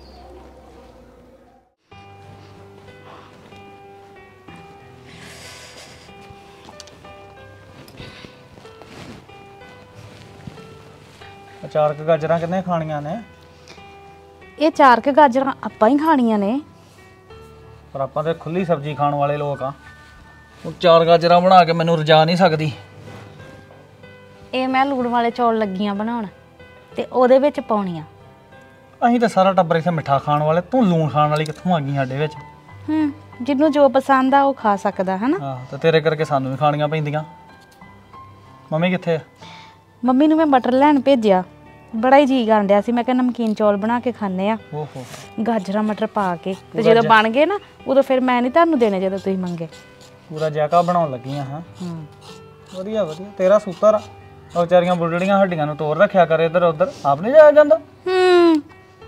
ਅਚਾਰ ਕੇ ਗਾਜਰਾਂ ਕਿੰਨੇ ਖਾਣੀਆਂ ਨੇ? ਇਹ ਚਾਰ ਕੇ ਗਾਜਰਾਂ ਆਪਾਂ ਹੀ ਖਾਣੀਆਂ ਨੇ। ਪਰ ਆਪਾਂ ਤੇ ਖੁੱਲੀ ਸਬਜ਼ੀ ਖਾਣ ਵਾਲੇ ਲੋਕ ਆ। ਉਹ ਚਾਰ ਗਾਜਰਾਂ ਬਣਾ ਕੇ ਮੈਨੂੰ ਰਜਾ ਨਹੀਂ ਸਕਦੀ। ਇਹ ਮੈਂ ਲੂਣ ਵਾਲੇ ਚੌਲ ਲੱਗੀਆਂ ਬਣਾਉਣ ਤੇ ਉਹਦੇ ਵਿੱਚ ਪਾਉਣੀਆਂ। ਅਸੀਂ ਤਾਂ ਸਾਰਾ ਟੱਬਰ ਇੱਥੇ ਮਿੱਠਾ ਖਾਣ ਵਾਲੇ, ਤੂੰ ਲੂਣ ਖਾਣ ਵਾਲੀ ਕਿੱਥੋਂ ਆ ਗਈ ਸਾਡੇ ਵਿੱਚ? ਹੂੰ, ਜਿਹਨੂੰ ਜੋ ਪਸੰਦ ਆ ਉਹ ਖਾ ਸਕਦਾ ਹੈ ਨਾ। ਹਾਂ, ਤੇ ਤੇਰੇ ਕਰਕੇ ਸਾਨੂੰ ਵੀ ਖਾਣੀਆਂ ਪੈਂਦੀਆਂ। ਮੰਮੀ ਕਿੱਥੇ ਆ? ਮੰਮੀ ਨੂੰ ਮੈਂ ਮਟਰ ਲੈਣ ਭੇਜਿਆ, ਬੜਾ ਹੀ ਜੀ ਕਰਨ ਡਿਆ ਸੀ। ਮੈਂ ਕਿਹਾ ਨਮਕੀਨ ਚੌਲ ਬਣਾ ਕੇ ਖਾਣੇ ਆ, ਓਹੋ ਗਾਜਰਾਂ ਮਟਰ ਪਾ ਕੇ। ਤੇ ਜਦੋਂ ਬਣ ਗਏ ਨਾ ਉਦੋਂ ਫਿਰ ਮੈਂ ਨਹੀਂ ਤੁਹਾਨੂੰ ਦੇਣੇ ਜਦੋਂ ਤੁਸੀਂ ਮੰਗੇ। ਪੂਰਾ ਜੈਕਾ ਬਣਾਉਣ ਲੱਗੀ ਆ। ਹਾਂ ਹੂੰ, ਵਧੀਆ ਵਧੀਆ, ਤੇਰਾ ਸੂਤਰ ਆ। ਉਹ ਵਿਚਾਰੀਆਂ ਬੁੱਢੜੀਆਂ ਹੱਡੀਆਂ ਨੂੰ ਤੋੜ ਰੱਖਿਆ ਕਰੇ ਇੱਧਰ ਉੱਧਰ, ਆਪ ਨਹੀਂ ਜਾਇਆ ਜਾਂਦਾ। ਹੂੰ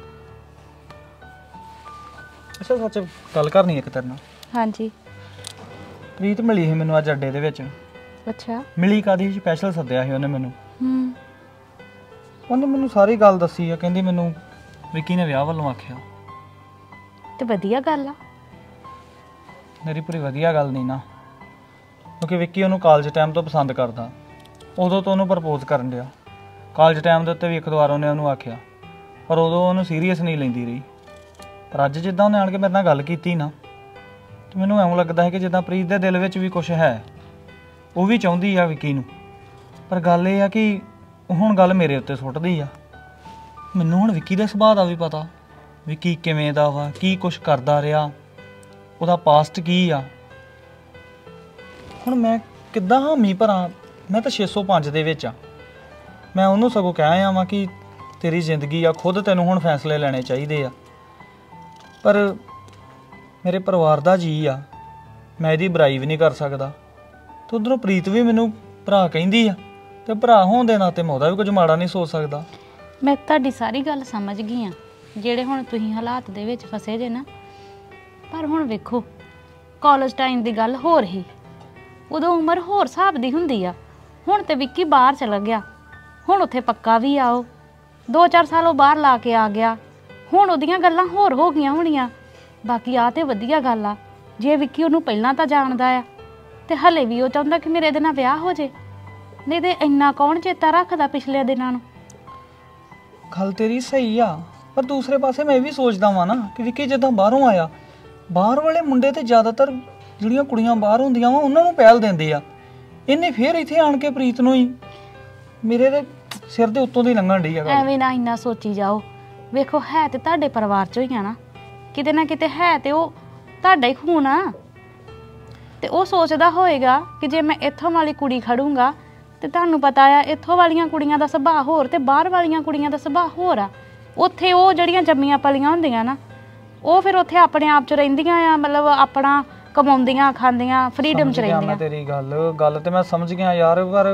ਅੱਛਾ ਸੱਚ ਗੱਲ ਕਰਨੀ ਇੱਕ ਤੇਰੇ ਨਾਲ। ਹਾਂਜੀ। ਪ੍ਰੀਤ ਮਿਲੀ ਸੀ ਮੈਨੂੰ ਅੱਜ ਅੱਡੇ ਦੇ ਵਿੱਚ। ਅੱਛਾ। ਮਿਲੀ ਕਾਦੀ ਸਪੈਸ਼ਲ ਸੱਦਿਆ ਸੀ ਉਹਨੇ ਮੈਨੂੰ। ਹੂੰ ਉਹਨੇ ਮੈਨੂੰ ਸਾਰੀ ਗੱਲ ਦੱਸੀ ਆ, ਕਹਿੰਦੀ ਮੈਨੂੰ ਵਿੱਕੀ ਨੇ ਵਿਆਹ ਵੱਲੋਂ ਆਖਿਆ। ਤੇ ਵਧੀਆ ਗੱਲ ਆ। ਮੇਰੀ ਪੂਰੀ ਵਧੀਆ ਗੱਲ ਨਹੀਂ ਨਾ, ਕਿਉਂਕਿ ਵਿੱਕੀ ਉਹਨੂੰ ਕਾਲਜ ਟਾਈਮ ਤੋਂ ਪਸੰਦ ਕਰਦਾ। ਉਦੋਂ ਤੋਂ ਉਹਨੂੰ ਪ੍ਰਪੋਜ਼ ਕਰਨ ਡਿਆ। ਕਾਲਜ ਟਾਈਮ ਦੇ ਉੱਤੇ ਵੀ ਇੱਕ ਦੋ ਵਾਰ ਉਹਨੇ ਉਹਨੂੰ ਆਖਿਆ, ਪਰ ਉਦੋਂ ਉਹਨੂੰ ਸੀਰੀਅਸ ਨਹੀਂ ਲੈਂਦੀ ਰਹੀ। ਪਰ ਅੱਜ ਜਿੱਦਾਂ ਉਹਨੇ ਆਣ ਕੇ ਮੇਰੇ ਨਾਲ ਗੱਲ ਕੀਤੀ ਨਾ, ਤੇ ਮੈਨੂੰ ਐਵੇਂ ਲੱਗਦਾ ਹੈ ਕਿ ਜਿੱਦਾਂ ਪ੍ਰੀਤ ਦੇ ਦਿਲ ਵਿੱਚ ਵੀ ਕੁਝ ਹੈ, ਉਹ ਵੀ ਚਾਹੁੰਦੀ ਆ ਵਿੱਕੀ ਨੂੰ। ਪਰ ਗੱਲ ਇਹ ਆ ਕਿ ਹੁਣ ਗੱਲ ਮੇਰੇ ਉੱਤੇ ਸੁੱਟਦੀ ਆ। ਮੈਨੂੰ ਹੁਣ ਵਿੱਕੀ ਦੇ ਸੁਭਾਅ ਦਾ ਵੀ ਪਤਾ, ਵਿੱਕੀ ਕਿਵੇਂ ਦਾ ਵਾ, ਕੀ ਕੁਛ ਕਰਦਾ ਰਿਹਾ, ਉਹਦਾ ਪਾਸਟ ਕੀ ਆ। ਹੁਣ ਮੈਂ ਕਿੱਦਾਂ ਹਾਮੀ ਭਰਾਂ? ਮੈਂ ਤਾਂ ਛੇ ਸੌ ਪੰਜ ਦੇ ਵਿੱਚ ਆ। ਮੈਂ ਉਹਨੂੰ ਸਗੋਂ ਕਹਿ ਆਇਆ ਵਾਂ ਕਿ ਤੇਰੀ ਜ਼ਿੰਦਗੀ ਆ, ਖੁਦ ਤੈਨੂੰ ਹੁਣ ਫੈਸਲੇ ਲੈਣੇ ਚਾਹੀਦੇ ਆ। ਪਰ ਮੇਰੇ ਪਰਿਵਾਰ ਦਾ ਜੀ ਆ, ਮੈਂ ਇਹਦੀ ਬੁਰਾਈ ਵੀ ਨਹੀਂ ਕਰ ਸਕਦਾ। ਤੇ ਉਧਰੋਂ ਪ੍ਰੀਤ ਵੀ ਮੈਨੂੰ ਭਰਾ ਕਹਿੰਦੀ ਆ, ਤੇ ਭਰਾ ਹੋਣ ਦੇ ਨਾਤੇ ਮੈਂ ਉਹਦਾ ਵੀ ਕੁਝ ਮਾੜਾ ਨਹੀਂ ਸੋਚ ਸਕਦਾ। ਮੈਂ ਤੁਹਾਡੀ ਸਾਰੀ ਗੱਲ ਸਮਝ ਗਈ ਆ, ਜਿਹੜੇ ਹੁਣ ਤੁਸੀਂ ਹਾਲਾਤ ਦੇ ਵਿੱਚ ਫਸੇ ਜੇ ਨਾ। ਪਰ ਹੁਣ ਵੇਖੋ, ਕਾਲਜ ਟਾਈਮ ਦੀ ਗੱਲ ਹੋਰ ਹੀ, ਉਦੋਂ ਉਮਰ ਹੋਰ ਹਿਸਾਬ ਦੀ ਹੁੰਦੀ ਆ। ਹੁਣ ਤੇ ਵਿੱਕੀ ਬਾਹਰ ਚਲਾ ਗਿਆ, ਹੁਣ ਉੱਥੇ ਪੱਕਾ ਵੀ ਆਓ, ਦੋ ਚਾਰ ਸਾਲ ਉਹ ਬਾਹਰ ਲਾ ਕੇ ਆ ਗਿਆ। ਹੁਣ ਉਹਦੀਆਂ ਗੱਲਾਂ ਹੋਰ ਹੋ ਗਈਆਂ ਹੋਣੀਆਂ। ਬਾਕੀ ਆ ਤੇ ਵਧੀਆ ਗੱਲ ਆ, ਜੇ ਵਿੱਕੀ ਉਹਨੂੰ ਪਹਿਲਾਂ ਤਾਂ ਜਾਣਦਾ ਆ, ਤੇ ਹਲੇ ਵੀ ਉਹ ਚਾਹੁੰਦਾ ਕਿ ਮੇਰੇ ਇਹਦੇ ਨਾਲ ਵਿਆਹ ਹੋ ਜੇ। ਨਹੀਂ ਤੇ ਇੰਨਾ ਕੌਣ ਚੇਤਾ ਰੱਖਦਾ ਪਿਛਲੇ ਦਿਨਾਂ ਨੂੰ। ਗੱਲ ਤੇਰੀ ਸਹੀ ਆ, ਪਰ ਦੂਸਰੇ ਪਾਸੇ ਮੈਂ ਇਹ ਵੀ ਸੋਚਦਾ ਵਾਂ ਨਾ ਕਿ ਵਿੱਕੀ ਜਿੱਦਾਂ ਬਾਹਰੋਂ ਆਇਆ, ਬਾਹਰ ਵਾਲੇ ਮੁੰਡੇ ਤੇ ਜ਼ਿਆਦਾਤਰ ਜਿਹੜੀਆਂ ਕੁੜੀਆਂ ਬਾਹਰ ਹੁੰਦੀਆਂ ਵਾ ਉਹਨਾਂ ਨੂੰ ਪਹਿਲ ਦਿੰਦੇ ਆ। ਇਹਨੇ ਫੇਰ ਇੱਥੇ ਆਣ ਕੇ ਪ੍ਰੀਤ ਨੂੰ ਹੀ ਮੇਰੇ ਦੇ ਸਿਰ ਦੇ ਉੱਤੋਂ ਦੀ ਲੰਘਣ ਡਈ ਆ ਗੱਲ। ਐਵੇਂ ਨਾ ਇੰਨਾ ਸੋਚੀ ਜਾਓ। ਵੇਖੋ ਹੈ ਤੇ ਤੁਹਾਡੇ ਪਰਿਵਾਰ ਚੋਂ ਹੀ ਆ ਨਾ, ਕਿਤੇ ਨਾ ਕਿਤੇ ਹੈ ਤੇ ਉਹ ਤੁਹਾਡਾ ਹੀ ਖੂਨ ਆ। ਤੇ ਉਹ ਸੋਚਦਾ ਹੋਏਗਾ ਕਿ ਜੇ ਮੈਂ ਇੱਥੋਂ ਵਾਲੀ ਕੁੜੀ ਖੜੂੰਗਾ, ਤੇ ਤੁਹਾਨੂੰ ਪਤਾ ਆ ਇੱਥੋਂ ਵਾਲੀਆਂ ਕੁੜੀਆਂ ਦਾ ਸੁਭਾਅ ਹੋਰ ਤੇ ਬਾਹਰ ਵਾਲੀਆਂ ਕੁੜੀਆਂ ਦਾ ਸੁਭਾਅ ਹੋਰ ਆ। ਉੱਥੇ ਉਹ ਜਿਹੜੀਆਂ ਜੰਮੀਆਂ ਪਲੀਆਂ ਹੁੰਦੀਆਂ ਨਾ, ਉਹ ਫਿਰ ਉੱਥੇ ਆਪਣੇ ਆਪ 'ਚ ਰਹਿੰਦੀਆਂ ਆ, ਮਤਲਬ ਆਪਣਾ ਕਮਾਉਂਦੀਆਂ ਖਾਂਦੀਆਂ ਫਰੀडम 'ਚ ਰਹਿੰਦੀਆਂ। ਮੈਂ ਤੇਰੀ ਗੱਲ ਗੱਲ ਤੇ ਮੈਂ ਸਮਝ ਗਿਆ ਯਾਰ, ਪਰ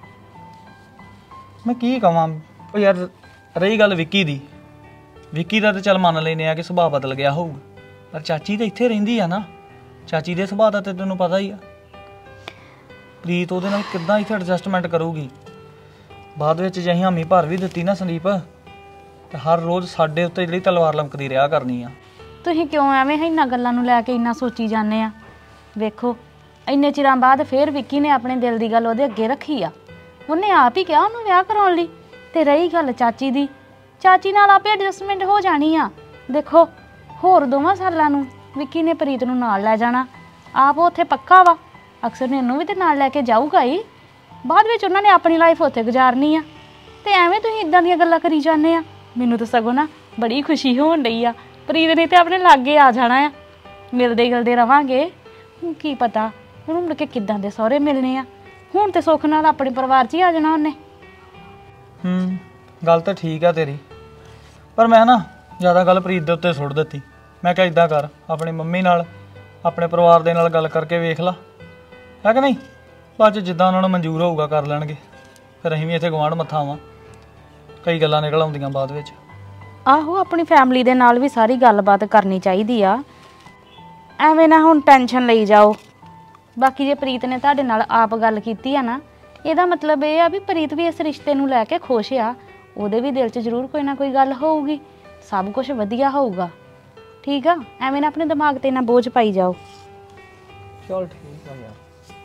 ਮੈਂ ਕੀ ਕਵਾਂ। ਉਹ ਯਾਰ ਰਹੀ ਗੱਲ ਵਿੱਕੀ ਦੀ, ਵਿੱਕੀ ਦਾ ਤੇ ਚੱਲ ਮੰਨ ਲੈਨੇ ਆ ਕਿ ਸੁਭਾਅ ਬਦਲ ਗਿਆ ਹੋਊਗਾ, ਪਰ ਚਾਚੀ ਤਾਂ ਇੱਥੇ ਰਹਿੰਦੀ ਆ ਨਾ। ਚਾਚੀ ਦੇ ਸੁਭਾਅ ਦਾ ਤੇ ਤੈਨੂੰ ਪਤਾ ਹੀ ਆ। ਪ੍ਰੀਤ ਉਹਦੇ ਨਾਲ ਕਿੱਦਾਂ ਇੱਥੇ ਐਡਜਸਟਮੈਂਟ ਕਰੂਗੀ? ਬਾਅਦ ਵਿੱਚ ਜੇ ਅਸੀਂ ਹਾਮੀ ਭਰ ਵੀ ਦਿੱਤੀ ਨਾ ਸੰਦੀਪ, ਤੇ ਹਰ ਰੋਜ਼ ਸਾਡੇ ਉੱਤੇ ਜਿਹੜੀ ਤਲਵਾਰ ਲਮਕਦੀ ਰਿਹਾ ਕਰਨੀ ਆ। ਤੁਸੀਂ ਕਿਉਂ ਐਵੇਂ ਇਹਨਾਂ ਗੱਲਾਂ ਨੂੰ ਲੈ ਕੇ ਇੰਨਾ ਸੋਚੀ ਜਾਂਦੇ ਆ? ਵੇਖੋ ਇੰਨੇ ਚਿਰਾਂ ਬਾਅਦ ਫੇਰ ਵਿੱਕੀ ਨੇ ਆਪਣੇ ਦਿਲ ਦੀ ਗੱਲ ਉਹਦੇ ਅੱਗੇ ਰੱਖੀ ਆ। ਉਹਨੇ ਆਪ ਹੀ ਕਿਹਾ ਉਹਨੂੰ ਵਿਆਹ ਕਰਾਉਣ ਲਈ। ਤੇ ਰਹੀ ਗੱਲ ਚਾਚੀ ਦੀ, ਚਾਚੀ ਨਾਲ ਆਪੇ ਐਡਜਸਟਮੈਂਟ ਹੋ ਜਾਣੀ ਆ। ਦੇਖੋ ਹੋਰ ਦੋਵਾਂ ਸਾਲਾਂ ਨੂੰ ਵਿੱਕੀ ਨੇ ਪ੍ਰੀਤ ਨੂੰ ਨਾਲ ਲੈ ਜਾਣਾ, ਆਪ ਉੱਥੇ ਪੱਕਾ ਵਾ। ਅਕਸਰ ਨੇ ਇਹਨੂੰ ਵੀ ਤੇ ਨਾਲ ਲੈ ਕੇ ਜਾਊਗਾ ਹੀ। ਬਾਅਦ ਵਿੱਚ ਉਹਨਾਂ ਨੇ ਆਪਣੀ ਲਾਈਫ ਉੱਥੇ ਗੁਜ਼ਾਰਨੀ ਆ। ਤੇ ਐਵੇਂ ਤੁਸੀਂ ਇਦਾਂ ਦੀਆਂ ਗੱਲਾਂ ਕਰੀ ਜਾਂਦੇ ਆ। ਮੈਨੂੰ ਤਾਂ ਸਗੋਂ ਨਾ ਬੜੀ ਖੁਸ਼ੀ ਹੋਣ ਡਈ ਆ। ਪ੍ਰੀਤ ਨੇ ਤੇ ਆਪਣੇ ਲਾਗੇ ਆ ਜਾਣਾ ਆ, ਮਿਲਦੇ ਗਿਲਦੇ ਰਵਾਂਗੇ। ਹੁਣ ਕੀ ਪਤਾ ਉਹਨੂੰ ਮੁੜ ਕੇ ਕਿੱਦਾਂ ਦੇ ਸਹੁਰੇ ਮਿਲਣੇ ਆ। ਹੁਣ ਤੇ ਸੁੱਖ ਨਾਲ ਆਪਣੇ ਪਰਿਵਾਰ 'ਚ ਹੀ ਆ ਜਾਣਾ ਉਹਨੇ। ਹੂੰ ਗੱਲ ਤਾਂ ਠੀਕ ਆ ਤੇਰੀ, ਪਰ ਮੈਂ ਨਾ ਜ਼ਿਆਦਾ ਗੱਲ ਪ੍ਰੀਤ ਦੇ ਉੱਤੇ ਸੁੱਟ ਦਿੱਤੀ। ਮੈਂ ਕਿਹਾ ਇੱਦਾਂ ਕਰ, ਆਪਣੀ ਮੰਮੀ ਨਾਲ ਆਪਣੇ ਪਰਿਵਾਰ ਦੇ ਨਾਲ ਗੱਲ ਕਰਕੇ ਵੇਖ ਲਾ, ਹੈ ਕਿ ਨਹੀਂ? ਬਾਅਦ 'ਚ ਜਿੱਦਾਂ ਉਹਨਾਂ ਨੂੰ ਮਨਜ਼ੂਰ ਹੋਊਗਾ ਕਰ ਲੈਣਗੇ। ਫਿਰ ਅਸੀਂ ਵੀ ਇੱਥੇ ਗੁਆਂਢ ਮੱਥਾ ਵਾਂ, ਕਈ ਗੱਲਾਂ ਨਿਕਲ ਆਉਂਦੀਆਂ ਬਾਅਦ ਵਿੱਚ। ਆਹੋ ਆਪਣੀ ਫੈਮਿਲੀ ਦੇ ਨਾਲ ਵੀ ਸਾਰੀ ਗੱਲਬਾਤ ਕਰਨੀ ਚਾਹੀਦੀ ਆ। ਐਵੇਂ ਨਾ ਹੁਣ ਟੈਨਸ਼ਨ ਲਈ ਜਾਓ। ਬਾਕੀ ਜੇ ਪ੍ਰੀਤ ਨੇ ਤੁਹਾਡੇ ਨਾਲ ਆਪ ਗੱਲ ਕੀਤੀ ਆ ਨਾ, ਇਹਦਾ ਮਤਲਬ ਇਹ ਆ ਵੀ ਪ੍ਰੀਤ ਵੀ ਇਸ ਰਿਸ਼ਤੇ ਨੂੰ ਲੈ ਕੇ ਖੁਸ਼ ਆ। ਉਹਦੇ ਵੀ ਦਿਲ 'ਚ ਜ਼ਰੂਰ ਕੋਈ ਨਾ ਕੋਈ ਗੱਲ ਹੋਊਗੀ, ਸਭ ਕੁਝ ਵਧੀਆ ਹੋਊਗਾ। ਠੀਕ ਆ, ਐਵੇਂ ਨਾ ਆਪਣੇ ਦਿਮਾਗ ਤੇ ਨਾ ਬੋਝ ਪਾਈ ਜਾਓ। ਚਲ ਠੀਕ ਆ ਯਾਰ,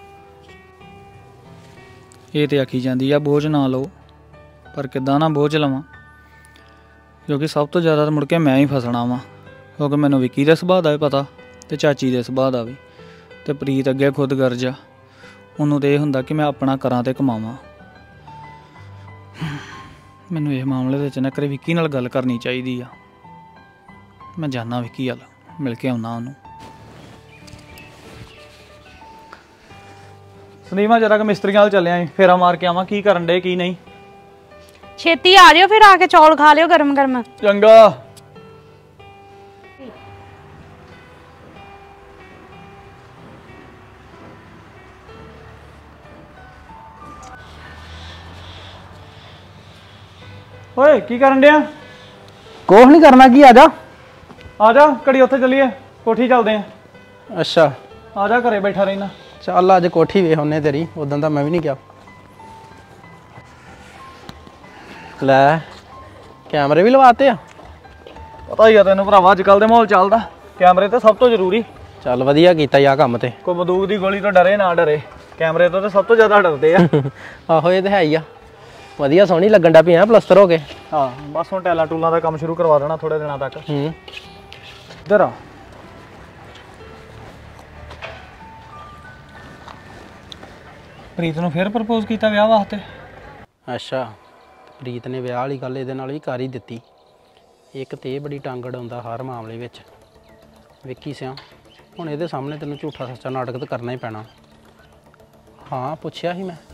ਇਹ ਤੇ ਆਖੀ ਜਾਂਦੀ ਆ ਬੋਝ ਨਾ ਲਓ, ਪਰ ਕਿੱਦਾਂ ਨਾ ਬੋਝ ਲਵਾਂ, ਕਿਉਂਕਿ ਸਭ ਤੋਂ ਜ਼ਿਆਦਾ ਤਾਂ ਮੁੜ ਕੇ ਮੈਂ ਹੀ ਫਸਣਾ ਵਾਂ। ਕਿਉਂਕਿ ਮੈਨੂੰ ਵਿੱਕੀ ਦੇ ਸੁਭਾਅ ਦਾ ਵੀ ਪਤਾ ਤੇ ਚਾਚੀ ਦੇ ਸੁਭਾਅ ਦਾ ਵੀ, ਤੇ ਪ੍ਰੀਤ ਅੱਗੇ ਖੁਦ ਗਰਜ ਆ। ਉਹਨੂੰ ਤਾਂ ਇਹ ਹੁੰਦਾ ਕਿ ਮੈਂ ਆਪਣਾ ਕਰਾਂ ਤੇ ਕਮਾਵਾਂ। ਮੈਨੂੰ ਇਸ ਮਾਮਲੇ ਵਿੱਚ ਨਾ ਕਰੇ ਵਿੱਕੀ ਨਾਲ ਗੱਲ ਕਰਨੀ ਚਾਹੀਦੀ ਆ। ਮੈਂ ਜਾਣਾ ਵਿੱਕੀ ਵੱਲ, ਮਿਲ ਕੇ ਆਉਣਾ ਉਹਨੂੰ। ਸੰਦੀਪਾ ਜਰਾ ਕਿ ਮਿਸਤਰੀਆਂ ਵੱਲ ਚੱਲਿਆ ਸੀ, ਫੇਰਾ ਮਾਰ ਕੇ ਆਵਾਂ ਕੀ ਕਰਨ ਡੇ ਕੀ ਨਹੀਂ। ਛੇਤੀ ਆ ਜਿਓ, ਫਿਰ ਆ ਕੇ ਚੌਲ ਖਾ ਲਿਓ ਗਰਮ ਗਰਮ। ਚੰਗਾ। ਓਏ ਕੀ ਕਰਨ ਡਿਆ? ਕੁਛ ਨਹੀਂ ਕਰਨਾ, ਕੀ ਆ ਜਾ। ਆ ਜਾ ਘੜੀ ਉੱਥੇ ਚੱਲੀਏ, ਕੋਠੀ ਚੱਲਦੇ ਆ। ਅੱਛਾ ਆ ਜਾ, ਘਰੇ ਬੈਠਾ ਰਹਿਣਾ। ਚੱਲ ਅੱਜ ਕੋਠੀ ਵੇਖ ਹੁੰਨੇ ਤੇਰੀ, ਉਦੋਂ ਤਾਂ ਮੈਂ ਵੀ ਨਹੀਂ ਗਿਆ। ਲੈ ਕੈਮਰੇ ਵੀ ਲਵਾਤੇ ਆ। ਪਤਾ ਹੀ ਆ ਤੈਨੂੰ ਭਰਾਵਾ, ਅੱਜ ਕੱਲ ਦੇ ਮਾਹੌਲ ਚੱਲਦਾ ਕੈਮਰੇ ਤੇ ਸਭ ਤੋਂ ਜ਼ਰੂਰੀ। ਚੱਲ ਵਧੀਆ ਕੀਤਾ ਯਾ ਕੰਮ ਤੇ। ਕੋਈ ਬੰਦੂਕ ਦੀ ਗੋਲੀ ਤੋਂ ਡਰੇ ਨਾ ਡਰੇ, ਕੈਮਰੇ ਤੋਂ ਤਾਂ ਸਭ ਤੋਂ ਜ਼ਿਆਦਾ ਡਰਦੇ ਆ। ਆਹੋ ਇਹ ਤਾਂ ਹੈ ਹੀ ਆ। ਵਧੀਆ ਸੋਹਣੀ ਲੱਗਣ ਦਾ ਪਿਆ ਪਲਸਤਰ ਹੋ ਕੇ। ਹਾਂ ਬਸ ਹੁਣ ਟੈਲਾਂ ਟੂਲਾਂ ਦਾ ਕੰਮ ਸ਼ੁਰੂ ਕਰਵਾ ਦੇਣਾ ਥੋੜੇ ਦਿਨਾਂ ਤੱਕ। ਹੂੰ ਇੱਧਰ ਆ। ਪ੍ਰੀਤ ਨੂੰ ਫੇਰ ਪ੍ਰਪੋਜ਼ ਕੀਤਾ ਵਿਆਹ ਵਾਸਤੇ? ਅੱਛਾ ਪ੍ਰੀਤ ਨੇ ਵਿਆਹ ਵਾਲੀ ਗੱਲ ਇਹਦੇ ਨਾਲ ਵੀ ਕਰ ਹੀ ਦਿੱਤੀ। ਇੱਕ ਤੇ ਇਹ ਬੜੀ ਟਾਂਗੜ ਆਉਂਦਾ ਹਰ ਮਾਮਲੇ ਵਿੱਚ। ਵੇਖੀ ਸਿਆ ਹੁਣ ਇਹਦੇ ਸਾਹਮਣੇ ਤੈਨੂੰ ਝੂਠਾ ਸੱਚਾ ਨਾਟਕ ਤਾਂ ਕਰਨਾ ਹੀ ਪੈਣਾ। ਹਾਂ ਪੁੱਛਿਆ ਸੀ ਮੈਂ।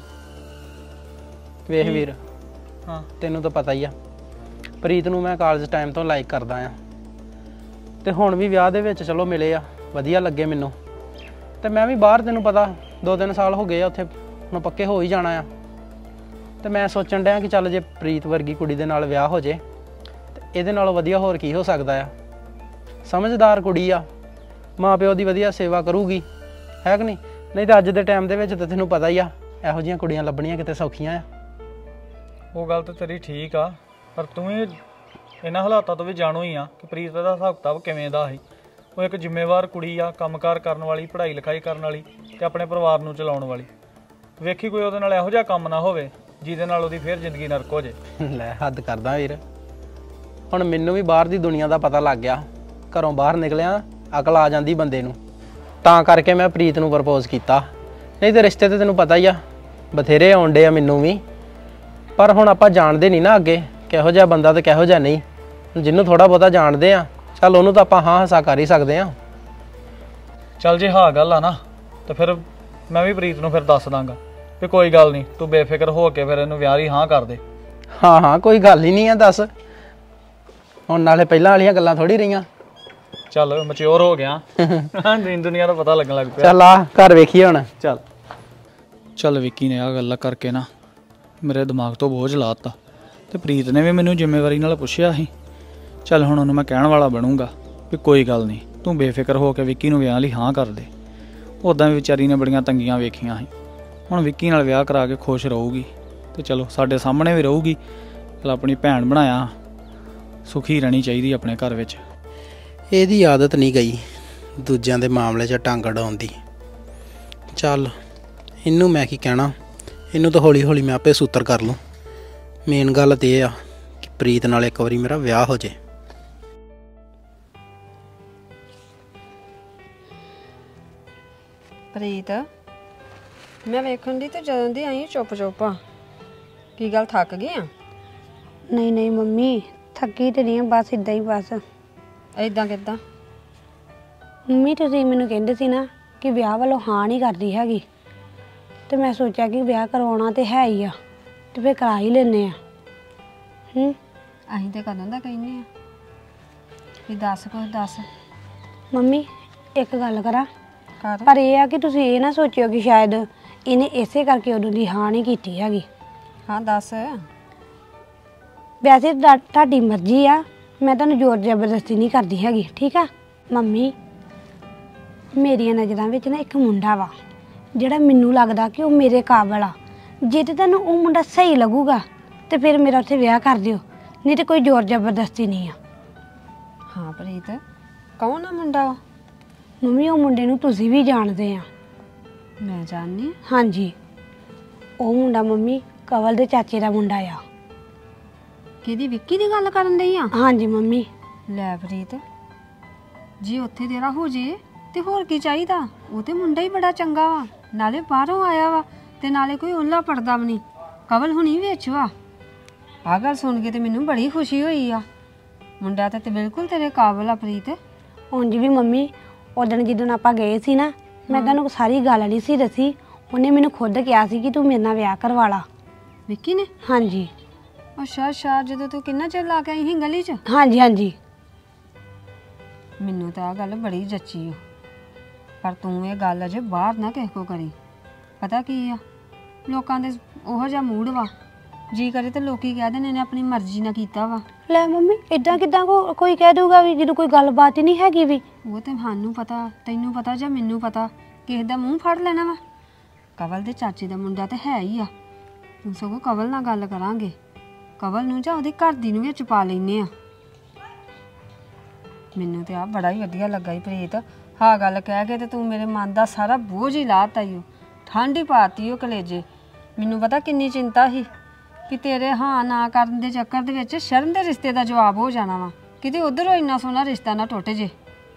ਵੇਖ ਵੀਰ, ਹਾਂ ਤੈਨੂੰ ਤਾਂ ਪਤਾ ਹੀ ਆ ਪ੍ਰੀਤ ਨੂੰ ਮੈਂ ਕਾਲਜ ਟਾਈਮ ਤੋਂ ਲਾਈਕ ਕਰਦਾ ਆ, ਤੇ ਹੁਣ ਵੀ ਵਿਆਹ ਦੇ ਵਿੱਚ ਚਲੋ ਮਿਲੇ ਆ, ਵਧੀਆ ਲੱਗੇ ਮੈਨੂੰ। ਤੇ ਮੈਂ ਵੀ ਬਾਹਰ, ਤੈਨੂੰ ਪਤਾ ਦੋ ਤਿੰਨ ਸਾਲ ਹੋ ਗਏ ਆ ਉੱਥੇ, ਹੁਣ ਪੱਕੇ ਹੋ ਹੀ ਜਾਣਾ ਆ। ਤੇ ਮੈਂ ਸੋਚਣ ਡਿਆ ਕਿ ਚੱਲ ਜੇ ਪ੍ਰੀਤ ਵਰਗੀ ਕੁੜੀ ਦੇ ਨਾਲ ਵਿਆਹ ਹੋ ਜੇ ਤੇ ਇਹਦੇ ਨਾਲੋਂ ਵਧੀਆ ਹੋਰ ਕੀ ਹੋ ਸਕਦਾ ਆ। ਸਮਝਦਾਰ ਕੁੜੀ ਆ, ਮਾਂ ਪਿਓ ਦੀ ਵਧੀਆ ਸੇਵਾ ਕਰੂਗੀ, ਹੈ ਕਿ ਨਹੀਂ? ਨਹੀਂ ਤਾਂ ਅੱਜ ਦੇ ਟਾਈਮ ਦੇ ਵਿੱਚ ਤਾਂ ਤੈਨੂੰ ਪਤਾ ਹੀ ਆ ਇਹੋ ਜਿਹੀਆਂ ਕੁੜੀਆਂ ਲੱਭਣੀਆਂ ਕਿਤੇ ਸੌਖੀਆਂ ਆ। ਉਹ ਗੱਲ ਤਾਂ ਤੇਰੀ ਠੀਕ ਆ, ਪਰ ਤੂੰ ਵੀ ਇਹਨਾਂ ਹਾਲਾਤਾਂ ਤੋਂ ਵੀ ਜਾਣੂ ਹੀ ਆ ਕਿ ਪ੍ਰੀਤ ਦਾ ਹਿਸਾਬ ਕਿਤਾਬ ਕਿਵੇਂ ਦਾ ਸੀ। ਉਹ ਇੱਕ ਜ਼ਿੰਮੇਵਾਰ ਕੁੜੀ ਆ, ਕੰਮਕਾਰ ਕਰਨ ਵਾਲੀ, ਪੜ੍ਹਾਈ ਲਿਖਾਈ ਕਰਨ ਵਾਲੀ ਤੇ ਆਪਣੇ ਪਰਿਵਾਰ ਨੂੰ ਚਲਾਉਣ ਵਾਲੀ। ਵੇਖੀ ਕੋਈ ਉਹਦੇ ਨਾਲ ਇਹੋ ਜਿਹਾ ਕੰਮ ਨਾ ਹੋਵੇ ਜਿਹਦੇ ਨਾਲ ਉਹਦੀ ਫੇਰ ਜ਼ਿੰਦਗੀ ਨਰਕ ਹੋ ਜੇ। ਲੈ ਹੱਦ ਕਰਦਾ ਵੀਰ, ਹੁਣ ਮੈਨੂੰ ਵੀ ਬਾਹਰ ਦੀ ਦੁਨੀਆ ਦਾ ਪਤਾ ਲੱਗ ਗਿਆ। ਘਰੋਂ ਬਾਹਰ ਨਿਕਲਿਆ ਅਕਲ ਆ ਜਾਂਦੀ ਬੰਦੇ ਨੂੰ, ਤਾਂ ਕਰਕੇ ਮੈਂ ਪ੍ਰੀਤ ਨੂੰ ਪ੍ਰਪੋਜ਼ ਕੀਤਾ। ਨਹੀਂ ਤੇ ਰਿਸ਼ਤੇ ਤੇ ਤੈਨੂੰ ਪਤਾ ਹੀ ਆ ਬਥੇਰੇ ਆਉਂਦੇ ਆ ਮੈਨੂੰ ਵੀ, ਪਰ ਹੁਣ ਆਪਾਂ ਜਾਣਦੇ ਨਹੀਂ ਨਾ ਅੱਗੇ ਕਿਹੋ ਜਿਹਾ ਬੰਦਾ ਤੇ ਕਿਹੋ ਜਿਹਾ ਨਹੀਂ। ਜਿਹਨੂੰ ਥੋੜਾ ਬਹੁਤਾ ਜਾਣਦੇ ਆ ਚੱਲ ਉਹਨੂੰ ਤਾਂ ਆਪਾਂ ਹਾਂ ਹਸਾ ਕਰ ਹੀ ਸਕਦੇ ਆ। ਚੱਲ ਜੇ ਹਾਂ ਗੱਲ ਆ ਨਾ ਤੇ ਫਿਰ ਮੈਂ ਵੀ ਪ੍ਰੀਤ ਨੂੰ ਫਿਰ ਦੱਸ ਦਾਂਗਾ ਵੀ ਕੋਈ ਗੱਲ ਨਹੀਂ, ਤੂੰ ਬੇਫਿਕਰ ਹੋ ਕੇ ਫਿਰ ਇਹਨੂੰ ਵਿਆਹ ਹੀ ਹਾਂ ਕਰ ਦੇ। ਹਾਂ ਹਾਂ ਕੋਈ ਗੱਲ ਹੀ ਨਹੀਂ ਆ, ਦੱਸ ਹੁਣ ਨਾਲੇ ਪਹਿਲਾਂ ਵਾਲੀਆਂ ਗੱਲਾਂ ਥੋੜੀ ਰਹੀਆਂ। ਚੱਲ ਮੈਚਿਓਰ ਹੋ ਗਿਆ, ਦੀਨ ਦੁਨੀਆ ਦਾ ਪਤਾ ਲੱਗਣ ਲੱਗ ਪਿਆ। ਚੱਲ ਆ ਘਰ ਵੇਖੀਏ ਹੁਣ। ਚੱਲ ਚੱਲ ਵਿੱਕੀ ਨੇ ਆਹ ਗੱਲਾਂ ਕਰਕੇ ਨਾ ਮੇਰੇ ਦਿਮਾਗ ਤੋਂ ਬੋਝ ਲਾਤਾ, ਤੇ ਪ੍ਰੀਤ ਨੇ ਵੀ ਮੈਨੂੰ ਜ਼ਿੰਮੇਵਾਰੀ ਨਾਲ ਪੁੱਛਿਆ ਸੀ। ਚੱਲ ਹੁਣ ਉਹਨੂੰ ਮੈਂ ਕਹਿਣ ਵਾਲਾ ਬਣੂੰਗਾ ਵੀ ਕੋਈ ਗੱਲ ਨਹੀਂ, ਤੂੰ ਬੇਫਿਕਰ ਹੋ ਕੇ ਵਿੱਕੀ ਨੂੰ ਵਿਆਹ ਲਈ ਹਾਂ ਕਰ ਦੇ। ਉੱਦਾਂ ਵੀ ਵਿਚਾਰੀ ਨੇ ਬੜੀਆਂ ਤੰਗੀਆਂ ਵੇਖੀਆਂ ਸੀ, ਹੁਣ ਵਿੱਕੀ ਨਾਲ ਵਿਆਹ ਕਰਾ ਕੇ ਖੁਸ਼ ਰਹੂਗੀ ਤੇ ਚਲੋ ਸਾਡੇ ਸਾਹਮਣੇ ਵੀ ਰਹੂਗੀ। ਚਲ ਆਪਣੀ ਭੈਣ ਬਣਾਇਆ, ਸੁਖੀ ਰਹਿਣੀ ਚਾਹੀਦੀ ਆਪਣੇ ਘਰ ਵਿੱਚ। ਇਹਦੀ ਆਦਤ ਨਹੀਂ ਗਈ ਦੂਜਿਆਂ ਦੇ ਮਾਮਲੇ 'ਚ ਟੰਗ ਅੜਾਉਣ ਦੀ। ਚੱਲ ਇਹਨੂੰ ਮੈਂ ਕੀ ਕਹਿਣਾ, ਇਹਨੂੰ ਤਾਂ ਹੌਲੀ ਹੌਲੀ ਮੈਂ ਆਪੇ ਸੂਤਰ ਕਰ ਲੂੰ। ਮੇਨ ਗੱਲ ਤਾਂ ਇਹ ਆ ਕਿ ਪ੍ਰੀਤ ਨਾਲ ਇੱਕ ਵਾਰੀ ਮੇਰਾ ਵਿਆਹ ਹੋ ਜੇ। ਪ੍ਰੀਤ ਮੈਂ ਵੇਖਣ ਦੀ ਤੇ ਜਦੋਂ ਦੀ ਆਈ ਚੁੱਪ ਚੁੱਪ ਆ, ਕੀ ਗੱਲ ਥੱਕ ਗਈ ਆ? ਨਹੀਂ ਨਹੀਂ ਮੰਮੀ, ਥੱਕੀ ਤੇ ਨਹੀਂ ਆ, ਬਸ ਇਦਾਂ ਹੀ ਬਸ। ਐਦਾਂ ਕਿੱਦਾਂ? ਮੰਮੀ ਤੁਸੀਂ ਮੈਨੂੰ ਕਹਿੰਦੇ ਸੀ ਨਾ ਕਿ ਵਿਆਹ ਵੱਲੋਂ ਹਾਂ ਨਹੀਂ ਕਰਦੀ ਹੈਗੀ, ਤੇ ਮੈਂ ਸੋਚਿਆ ਕਿ ਵਿਆਹ ਕਰਵਾਉਣਾ ਤੇ ਹੈ ਹੀ ਆ, ਤੇ ਫਿਰ ਕਰਾ ਹੀ ਲੈਨੇ ਆ। ਹੂੰ ਅਸੀਂ ਤੇ ਕਦੋਂ ਦਾ ਕਹਿੰਦੇ ਆ ਵੀ ਦੱਸ ਕੁਛ ਦੱਸ। ਮੰਮੀ ਇੱਕ ਗੱਲ ਕਰਾਂ, ਕਰ। ਪਰ ਇਹ ਆ ਕਿ ਤੁਸੀਂ ਇਹ ਨਾ ਸੋਚਿਓ ਕਿ ਸ਼ਾਇਦ ਇਹਨੇ ਇਸੇ ਕਰਕੇ ਉਦੋਂ ਦੀ ਹਾਂ ਨਹੀਂ ਕੀਤੀ ਹੈਗੀ। ਹਾਂ ਦੱਸ। ਵੈਸੇ ਤਾਂ ਤੁਹਾਡੀ ਮਰਜ਼ੀ ਆ, ਮੈਂ ਤੁਹਾਨੂੰ ਜ਼ੋਰ ਜ਼ਬਰਦਸਤੀ ਨਹੀਂ ਕਰਦੀ ਹੈਗੀ, ਠੀਕ ਆ? ਮੰਮੀ ਮੇਰੀਆਂ ਨਜ਼ਰਾਂ ਵਿੱਚ ਨਾ ਇੱਕ ਮੁੰਡਾ ਵਾ ਜਿਹੜਾ ਮੈਨੂੰ ਲੱਗਦਾ ਕਿ ਉਹ ਮੇਰੇ ਕਾਬਲ ਆ। ਜੇ ਤੇ ਤੁਹਾਨੂੰ ਉਹ ਮੁੰਡਾ ਸਹੀ ਲੱਗੂਗਾ ਤੇ ਫਿਰ ਮੇਰਾ ਉੱਥੇ ਵਿਆਹ ਕਰ ਦਿਓ, ਨਹੀਂ ਤੇ ਕੋਈ ਜ਼ੋਰ ਜ਼ਬਰਦਸਤੀ ਨਹੀਂ ਆ। ਹਾਂ ਪ੍ਰੀਤ, ਕੌਣ ਆ ਮੁੰਡਾ? ਮੰਮੀ ਉਹ ਮੁੰਡੇ ਨੂੰ ਤੁਸੀਂ ਵੀ ਜਾਣਦੇ ਆ। ਮੈਂ ਜਾਣਦੀ ਹਾਂ। ਹਾਂਜੀ, ਉਹ ਮੁੰਡਾ ਮੰਮੀ ਕਵਲ ਦੇ ਚਾਚੇ ਦਾ ਮੁੰਡਾ ਆ। ਕਿਹਦੀ? ਵਿੱਕੀ ਦੀ ਗੱਲ ਕਰਨ ਡਈ ਆ? ਹਾਂਜੀ ਮੰਮੀ। ਲੈ ਪ੍ਰੀਤ, ਜੇ ਉੱਥੇ ਤੇਰਾ ਹੋ ਜੇ ਤੇ ਹੋਰ ਕੀ ਚਾਹੀਦਾ? ਉਹ ਤੇ ਮੁੰਡਾ ਹੀ ਬੜਾ ਚੰਗਾ ਵਾ, ਨਾਲੇ ਬਾਹਰੋਂ ਆਇਆ ਵਾ ਤੇ ਨਾਲੇ ਕੋਈ ਉੱਲਾ ਪੜਦਾ ਵੀ ਨਹੀਂ। ਕਵਲ ਹੁਣੀ ਵਿੱਚ ਵਾ। ਆਹ ਗੱਲ ਸੁਣ ਕੇ ਤੇ ਮੈਨੂੰ ਬੜੀ ਖੁਸ਼ੀ ਹੋਈ ਆ। ਮੁੰਡਾ ਤਾਂ ਤੇ ਬਿਲਕੁਲ ਤੇਰੇ ਕਾਬਲ ਆ ਪ੍ਰੀਤ। ਉਂਝ ਵੀ ਮੰਮੀ ਉਦੋਂ ਜਦੋਂ ਆਪਾਂ ਗਏ ਸੀ ਨਾ, ਮੈਂ ਤੁਹਾਨੂੰ ਸਾਰੀ ਗੱਲ ਨਹੀਂ ਸੀ ਦੱਸੀ। ਉਹਨੇ ਮੈਨੂੰ ਖੁਦ ਕਿਹਾ ਸੀ ਕਿ ਤੂੰ ਮੇਰੇ ਨਾਲ ਵਿਆਹ ਕਰਵਾ ਲਾ। ਵਿੱਕੀ ਨੇ? ਹਾਂਜੀ। ਅੱਛਾ ਅੱਛਾ, ਜਦੋਂ ਤੂੰ ਕਿੰਨਾ ਚਿਰ ਲਾ ਕੇ ਆਈ ਸੀ ਗਲੀ 'ਚ? ਹਾਂਜੀ ਹਾਂਜੀ। ਮੈਨੂੰ ਤਾਂ ਆਹ ਗੱਲ ਬੜੀ ਜੱਚੀ ਆ, ਪਰ ਤੂੰ ਇਹ ਗੱਲ ਅਜੇ ਬਾਹਰ ਨਾ ਕਿਸੇ ਕੋ ਕਰੀ। ਪਤਾ ਕੀ ਆ, ਲੋਕਾਂ ਦੇ ਉਹੋ ਜਿਹਾ ਮੂਡ ਵਾ, ਜੀ ਕਰੇ ਤੇ ਲੋਕੀ ਕਹਿ ਦਿੰਦੇ ਨੇ ਆਪਣੀ ਮਰਜ਼ੀ ਨਾਲ ਕੀਤਾ ਵਾ। ਲੈ ਮੰਮੀ ਇਦਾਂ ਕਿਦਾਂ ਕੋ ਕੋਈ ਕਹਿ ਦੂਗਾ ਵੀ ਜਦੋਂ ਕੋਈ ਗੱਲਬਾਤ ਹੀ ਨਹੀਂ ਹੈਗੀ ਵੀ। ਉਹ ਤੇ ਸਾਨੂੰ ਪਤਾ, ਤੈਨੂੰ ਪਤਾ ਜਾਂ ਮੈਨੂੰ ਪਤਾ, ਕਿਸੇ ਦਾ ਮੂੰਹ ਫੜ ਲੈਣਾ ਵਾ। ਕਵਲ ਦੇ ਚਾਚੇ ਦਾ ਮੁੰਡਾ ਤੇ ਹੈ ਹੀ ਆ। ਤੂੰ ਸਗੋਂ ਕਵਲ ਨਾਲ ਗੱਲ ਕਰਾਂਗੇ, ਕਵਲ ਨੂੰ ਜਾਂ ਉਹਦੇ ਘਰ ਦੀ ਨੂੰ ਵਿੱਚ ਪਾ ਲੈਨੇ ਆ। ਮੈਨੂੰ ਤੇ ਆ ਬੜਾ ਹੀ ਵਧੀਆ ਲੱਗਾ ਈ ਪ੍ਰੀਤ, ਹਾਂ ਗੱਲ ਕਹਿ ਕੇ ਤੇ ਤੂੰ ਮੇਰੇ ਮਨ ਦਾ ਸਾਰਾ ਬੋਝ ਹੀ ਲਾਤਾ ਈ। ਉਹ ਠੰਡ ਹੀ ਪਾਤੀ ਉਹ ਕਲੇਜੇ। ਮੈਨੂੰ ਪਤਾ ਕਿੰਨੀ ਚਿੰਤਾ ਸੀ ਕਿ ਤੇਰੇ ਹਾਂ ਨਾ ਕਰਨ ਦੇ ਚੱਕਰ ਦੇ ਵਿੱਚ ਸ਼ਰਨ ਦੇ ਰਿਸ਼ਤੇ ਦਾ ਜਵਾਬ ਹੋ ਜਾਣਾ ਵਾ, ਕਿਤੇ ਉਧਰੋਂ ਇੰਨਾ ਸੋਹਣਾ ਰਿਸ਼ਤਾ ਨਾ ਟੁੱਟ ਜੇ।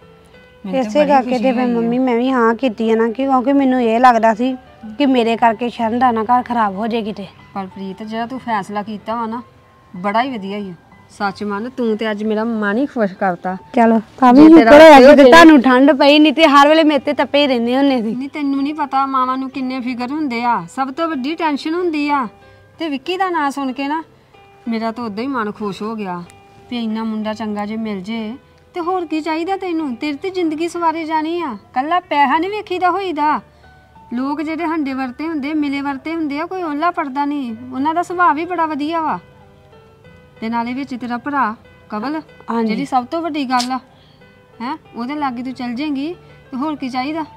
ਇਸੇ ਕਰਕੇ ਤੇ ਫਿਰ ਮੰਮੀ ਮੈਂ ਵੀ ਹਾਂ ਕੀਤੀ ਆ ਨਾ, ਕਿਉਂਕਿ ਮੈਨੂੰ ਇਹ ਲੱਗਦਾ ਸੀ ਕਿ ਮੇਰੇ ਕਰਕੇ ਸ਼ਰਨ ਦਾ ਨਾ ਘਰ ਖਰਾਬ ਹੋ ਜੇ ਕਿਤੇ। ਪਰ ਪ੍ਰੀਤ ਜਿਹੜਾ ਤੂੰ ਫੈਸਲਾ ਕੀਤਾ ਵਾ ਨਾ ਬੜਾ ਹੀ ਵਧੀਆ ਹੀ ਆ। ਸੱਚ ਮੰਨ, ਤੂੰ ਤੇ ਅੱਜ ਮੇਰਾ ਮਨ ਹੀ ਖੁਸ਼ ਕਰਤਾ। ਚਲੋ ਭਾਵੇਂ ਸ਼ੁਕਰ ਹੋਇਆ ਕਿ ਤੁਹਾਨੂੰ ਠੰਡ ਪਈ, ਨਹੀਂ ਤੇ ਹਰ ਵੇਲੇ ਮੇਰੇ ਤੇ ਤੱਪੇ ਹੀ ਰਹਿੰਦੇ ਹੁੰਦੇ ਸੀ। ਨਹੀਂ ਤੈਨੂੰ ਨਹੀਂ ਪਤਾ ਮਾਵਾਂ ਨੂੰ ਕਿੰਨੇ ਫਿਕਰ ਹੁੰਦੇ ਆ, ਸਭ ਤੋਂ ਵੱਡੀ ਟੈਨਸ਼ਨ ਹੁੰਦੀ ਆ। ਤੇ ਵਿੱਕੀ ਦਾ ਨਾਂ ਸੁਣ ਕੇ ਨਾ ਮੇਰਾ ਤਾਂ ਉਦਾਂ ਹੀ ਮਨ ਖੁਸ਼ ਹੋ ਗਿਆ ਵੀ ਇੰਨਾ ਮੁੰਡਾ ਚੰਗਾ ਜੇ ਮਿਲ ਜੇ ਤੇ ਹੋਰ ਕੀ ਚਾਹੀਦਾ ਤੈਨੂੰ। ਤੇਰੀ ਤੇ ਜ਼ਿੰਦਗੀ ਸਵਾਰੇ ਜਾਣੀ ਆ, ਕੱਲਾ ਪੈਸਾ ਨਹੀਂ ਵੇਖੀਦਾ ਹੋਈਦਾ। ਲੋਕ ਜਿਹੜੇ ਹੰਡੇ ਵਰਤੇ ਹੁੰਦੇ, ਮਿਲੇ ਵਰਤੇ ਹੁੰਦੇ ਆ, ਕੋਈ ਓਲਾ ਪੜਦਾ ਨਹੀਂ। ਉਹਨਾਂ ਦਾ ਸੁਭਾਅ ਵੀ ਬੜਾ ਵਧੀਆ ਵਾ। ਤੇ ਨਾਲੇ ਵਿੱਚ ਤੇਰਾ ਭਰਾ ਕਵਲ, ਜਿਹੜੀ ਸਭ ਤੋਂ ਵੱਡੀ ਗੱਲ ਆ ਹੈ, ਉਹਦੇ ਲਾਗੇ ਤੂੰ ਚੱਲ ਜਾਏਂਗੀ ਤੇ ਹੋਰ ਕੀ ਚਾਹੀਦਾ।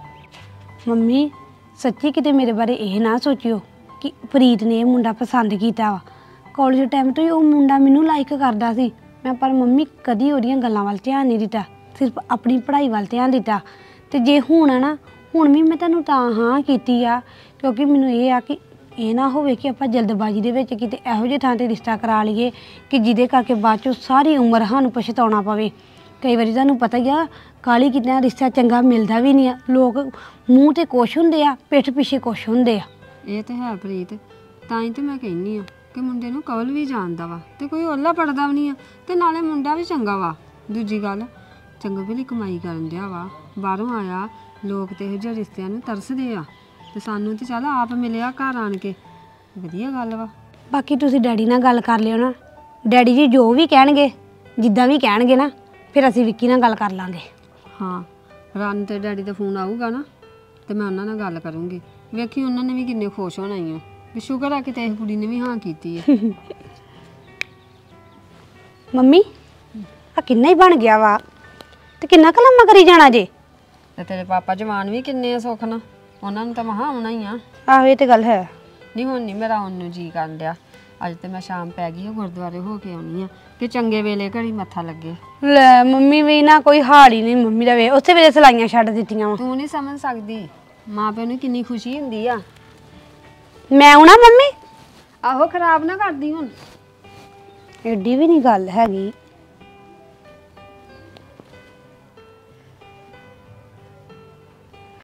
ਮੰਮੀ ਸੱਚੀ ਕਿਤੇ ਮੇਰੇ ਬਾਰੇ ਇਹ ਨਾ ਸੋਚਿਓ ਕਿ ਪ੍ਰੀਤ ਨੇ ਇਹ ਮੁੰਡਾ ਪਸੰਦ ਕੀਤਾ ਵਾ। ਕਾਲਜ ਟਾਈਮ ਤੋਂ ਹੀ ਉਹ ਮੁੰਡਾ ਮੈਨੂੰ ਲਾਈਕ ਕਰਦਾ ਸੀ ਮੈਂ, ਪਰ ਮੰਮੀ ਕਦੀ ਉਹਦੀਆਂ ਗੱਲਾਂ ਵੱਲ ਧਿਆਨ ਨਹੀਂ ਦਿੱਤਾ, ਸਿਰਫ ਆਪਣੀ ਪੜ੍ਹਾਈ ਵੱਲ ਧਿਆਨ ਦਿੱਤਾ। ਤੇ ਜੇ ਹੁਣ ਆ ਨਾ, ਹੁਣ ਵੀ ਮੈਂ ਤੁਹਾਨੂੰ ਤਾਂ ਹਾਂ ਕੀਤੀ ਆ ਕਿਉਂਕਿ ਮੈਨੂੰ ਇਹ ਆ ਕਿ ਇਹ ਨਾ ਹੋਵੇ ਕਿ ਆਪਾਂ ਜਲਦਬਾਜ਼ੀ ਦੇ ਵਿੱਚ ਕਿਤੇ ਇਹੋ ਜਿਹੇ ਥਾਂ 'ਤੇ ਰਿਸ਼ਤਾ ਕਰਾ ਲਈਏ ਕਿ ਜਿਹਦੇ ਕਰਕੇ ਬਾਅਦ 'ਚੋਂ ਸਾਰੀ ਉਮਰ ਸਾਨੂੰ ਪਛਤਾਉਣਾ ਪਵੇ। ਕਈ ਵਾਰੀ ਤੁਹਾਨੂੰ ਪਤਾ ਹੀ ਆ, ਕਾਹਲੀ ਕਿਤੇ ਰਿਸ਼ਤਾ ਚੰਗਾ ਮਿਲਦਾ ਵੀ ਨਹੀਂ ਆ। ਲੋਕ ਮੂੰਹ 'ਤੇ ਕੁਛ ਹੁੰਦੇ ਆ, ਪਿੱਠ ਪਿੱਛੇ ਕੁਛ ਹੁੰਦੇ ਆ। ਇਹ ਤੇ ਹੈ ਪ੍ਰੀਤ, ਤਾਂ ਹੀ ਤੇ ਮੈਂ ਕਹਿੰਦੀ ਆ ਕਿ ਮੁੰਡੇ ਨੂੰ ਕਵਲ ਵੀ ਜਾਣਦਾ ਵਾ ਤੇ ਕੋਈ ਓਲਾ ਪੜਦਾ ਵੀ ਨਹੀਂ ਆ, ਤੇ ਨਾਲੇ ਮੁੰਡਾ ਵੀ ਚੰਗਾ ਵਾ। ਦੂਜੀ ਗੱਲ, ਚੰਗਾ ਭਲੀ ਕਮਾਈ ਕਰਨ ਡਿਆ ਵਾ, ਬਾਹਰੋਂ ਆਇਆ। ਲੋਕ ਤੇ ਇਹੋ ਜਿਹੇ ਰਿਸ਼ਤਿਆਂ ਨੂੰ ਤਰਸਦੇ ਆ, ਤੇ ਸਾਨੂੰ ਤੇ ਚੱਲ ਆਪ ਮਿਲਿਆ ਘਰ ਆਣ ਕੇ, ਵਧੀਆ ਗੱਲ ਵਾ। ਬਾਕੀ ਤੁਸੀਂ ਡੈਡੀ ਨਾਲ ਗੱਲ ਕਰ ਲਿਓ ਨਾ, ਡੈਡੀ ਜੀ ਜੋ ਵੀ ਕਹਿਣਗੇ, ਜਿੱਦਾਂ ਵੀ ਕਹਿਣਗੇ ਨਾ, ਫਿਰ ਅਸੀਂ ਵਿੱਕੀ ਨਾਲ ਗੱਲ ਕਰ ਲਾਂਗੇ। ਹਾਂ, ਰਨ ਤੇ ਡੈਡੀ ਦਾ ਫੋਨ ਆਊਗਾ ਨਾ ਤੇ ਮੈਂ ਉਹਨਾਂ ਨਾਲ ਗੱਲ ਕਰੂੰਗੀ। ਵੇਖੀ ਉਹਨਾਂ ਨੇ ਵੀ ਕਿੰਨੇ ਖੁਸ਼ ਹੋਣਾ ਹੀ ਆ ਵੀ ਸ਼ੁਕਰ ਆ ਕਿਤੇ ਇਸ ਕੁੜੀ ਨੇ ਵੀ ਹਾਂ ਕੀਤੀ ਹੈ। ਮੰਮੀ ਆ ਕਿੰਨਾ ਹੀ ਬਣ ਗਿਆ ਵਾ, ਤੇ ਕਿੰਨਾ ਕਲਮਾ ਕਰੀ ਜਾਣਾ ਜੇ। ਤੇ ਤੇਰੇ ਪਾਪਾ ਜਵਾਨ ਵੀ ਕਿੰਨੇ ਆ ਸੁੱਖ ਨਾਲ, ਉਹਨਾਂ ਨੂੰ ਤਾਂ ਮਹਾ ਆਉਣਾ ਹੀ ਆ। ਆਹੋ ਇਹ ਤੇ ਗੱਲ ਹੈ। ਨਹੀਂ ਹੁਣ ਨਹੀਂ ਮੇਰਾ ਉਹਨੂੰ ਜੀ ਕਰਨ ਡਿਆ। ਅੱਜ ਤੇ ਮੈਂ ਸ਼ਾਮ ਪੈ ਗਈ ਆ, ਗੁਰਦੁਆਰੇ ਹੋ ਕੇ ਆਉਣੀ ਆ ਕਿ ਚੰਗੇ ਵੇਲੇ ਘੜੀ ਮੱਥਾ ਲੱਗੇ। ਲੈ ਮੰਮੀ ਵੀ ਨਾ ਕੋਈ ਹਾਲ ਹੀ ਨਹੀਂ ਮੰਮੀ ਦਾ, ਵੇ ਉਸੇ ਵੇਲੇ ਸਲਾਈਆਂ ਛੱਡ ਦਿੱਤੀਆਂ ਵਾ। ਤੂੰ ਨਹੀਂ ਸਮਝ ਸਕਦੀ ਮਾਂ ਪਿਓ ਨੂੰ ਕਿੰਨੀ ਖੁਸ਼ੀ ਹੁੰਦੀ ਆ। ਮੈਂ ਆਉਣਾ ਮੰਮੀ? ਆਹੋ ਖਰਾਬ ਨਾ ਕਰਦੀ ਹੁਣ। ਐਡੀ ਵੀ ਨਹੀਂ ਗੱਲ ਹੈਗੀ।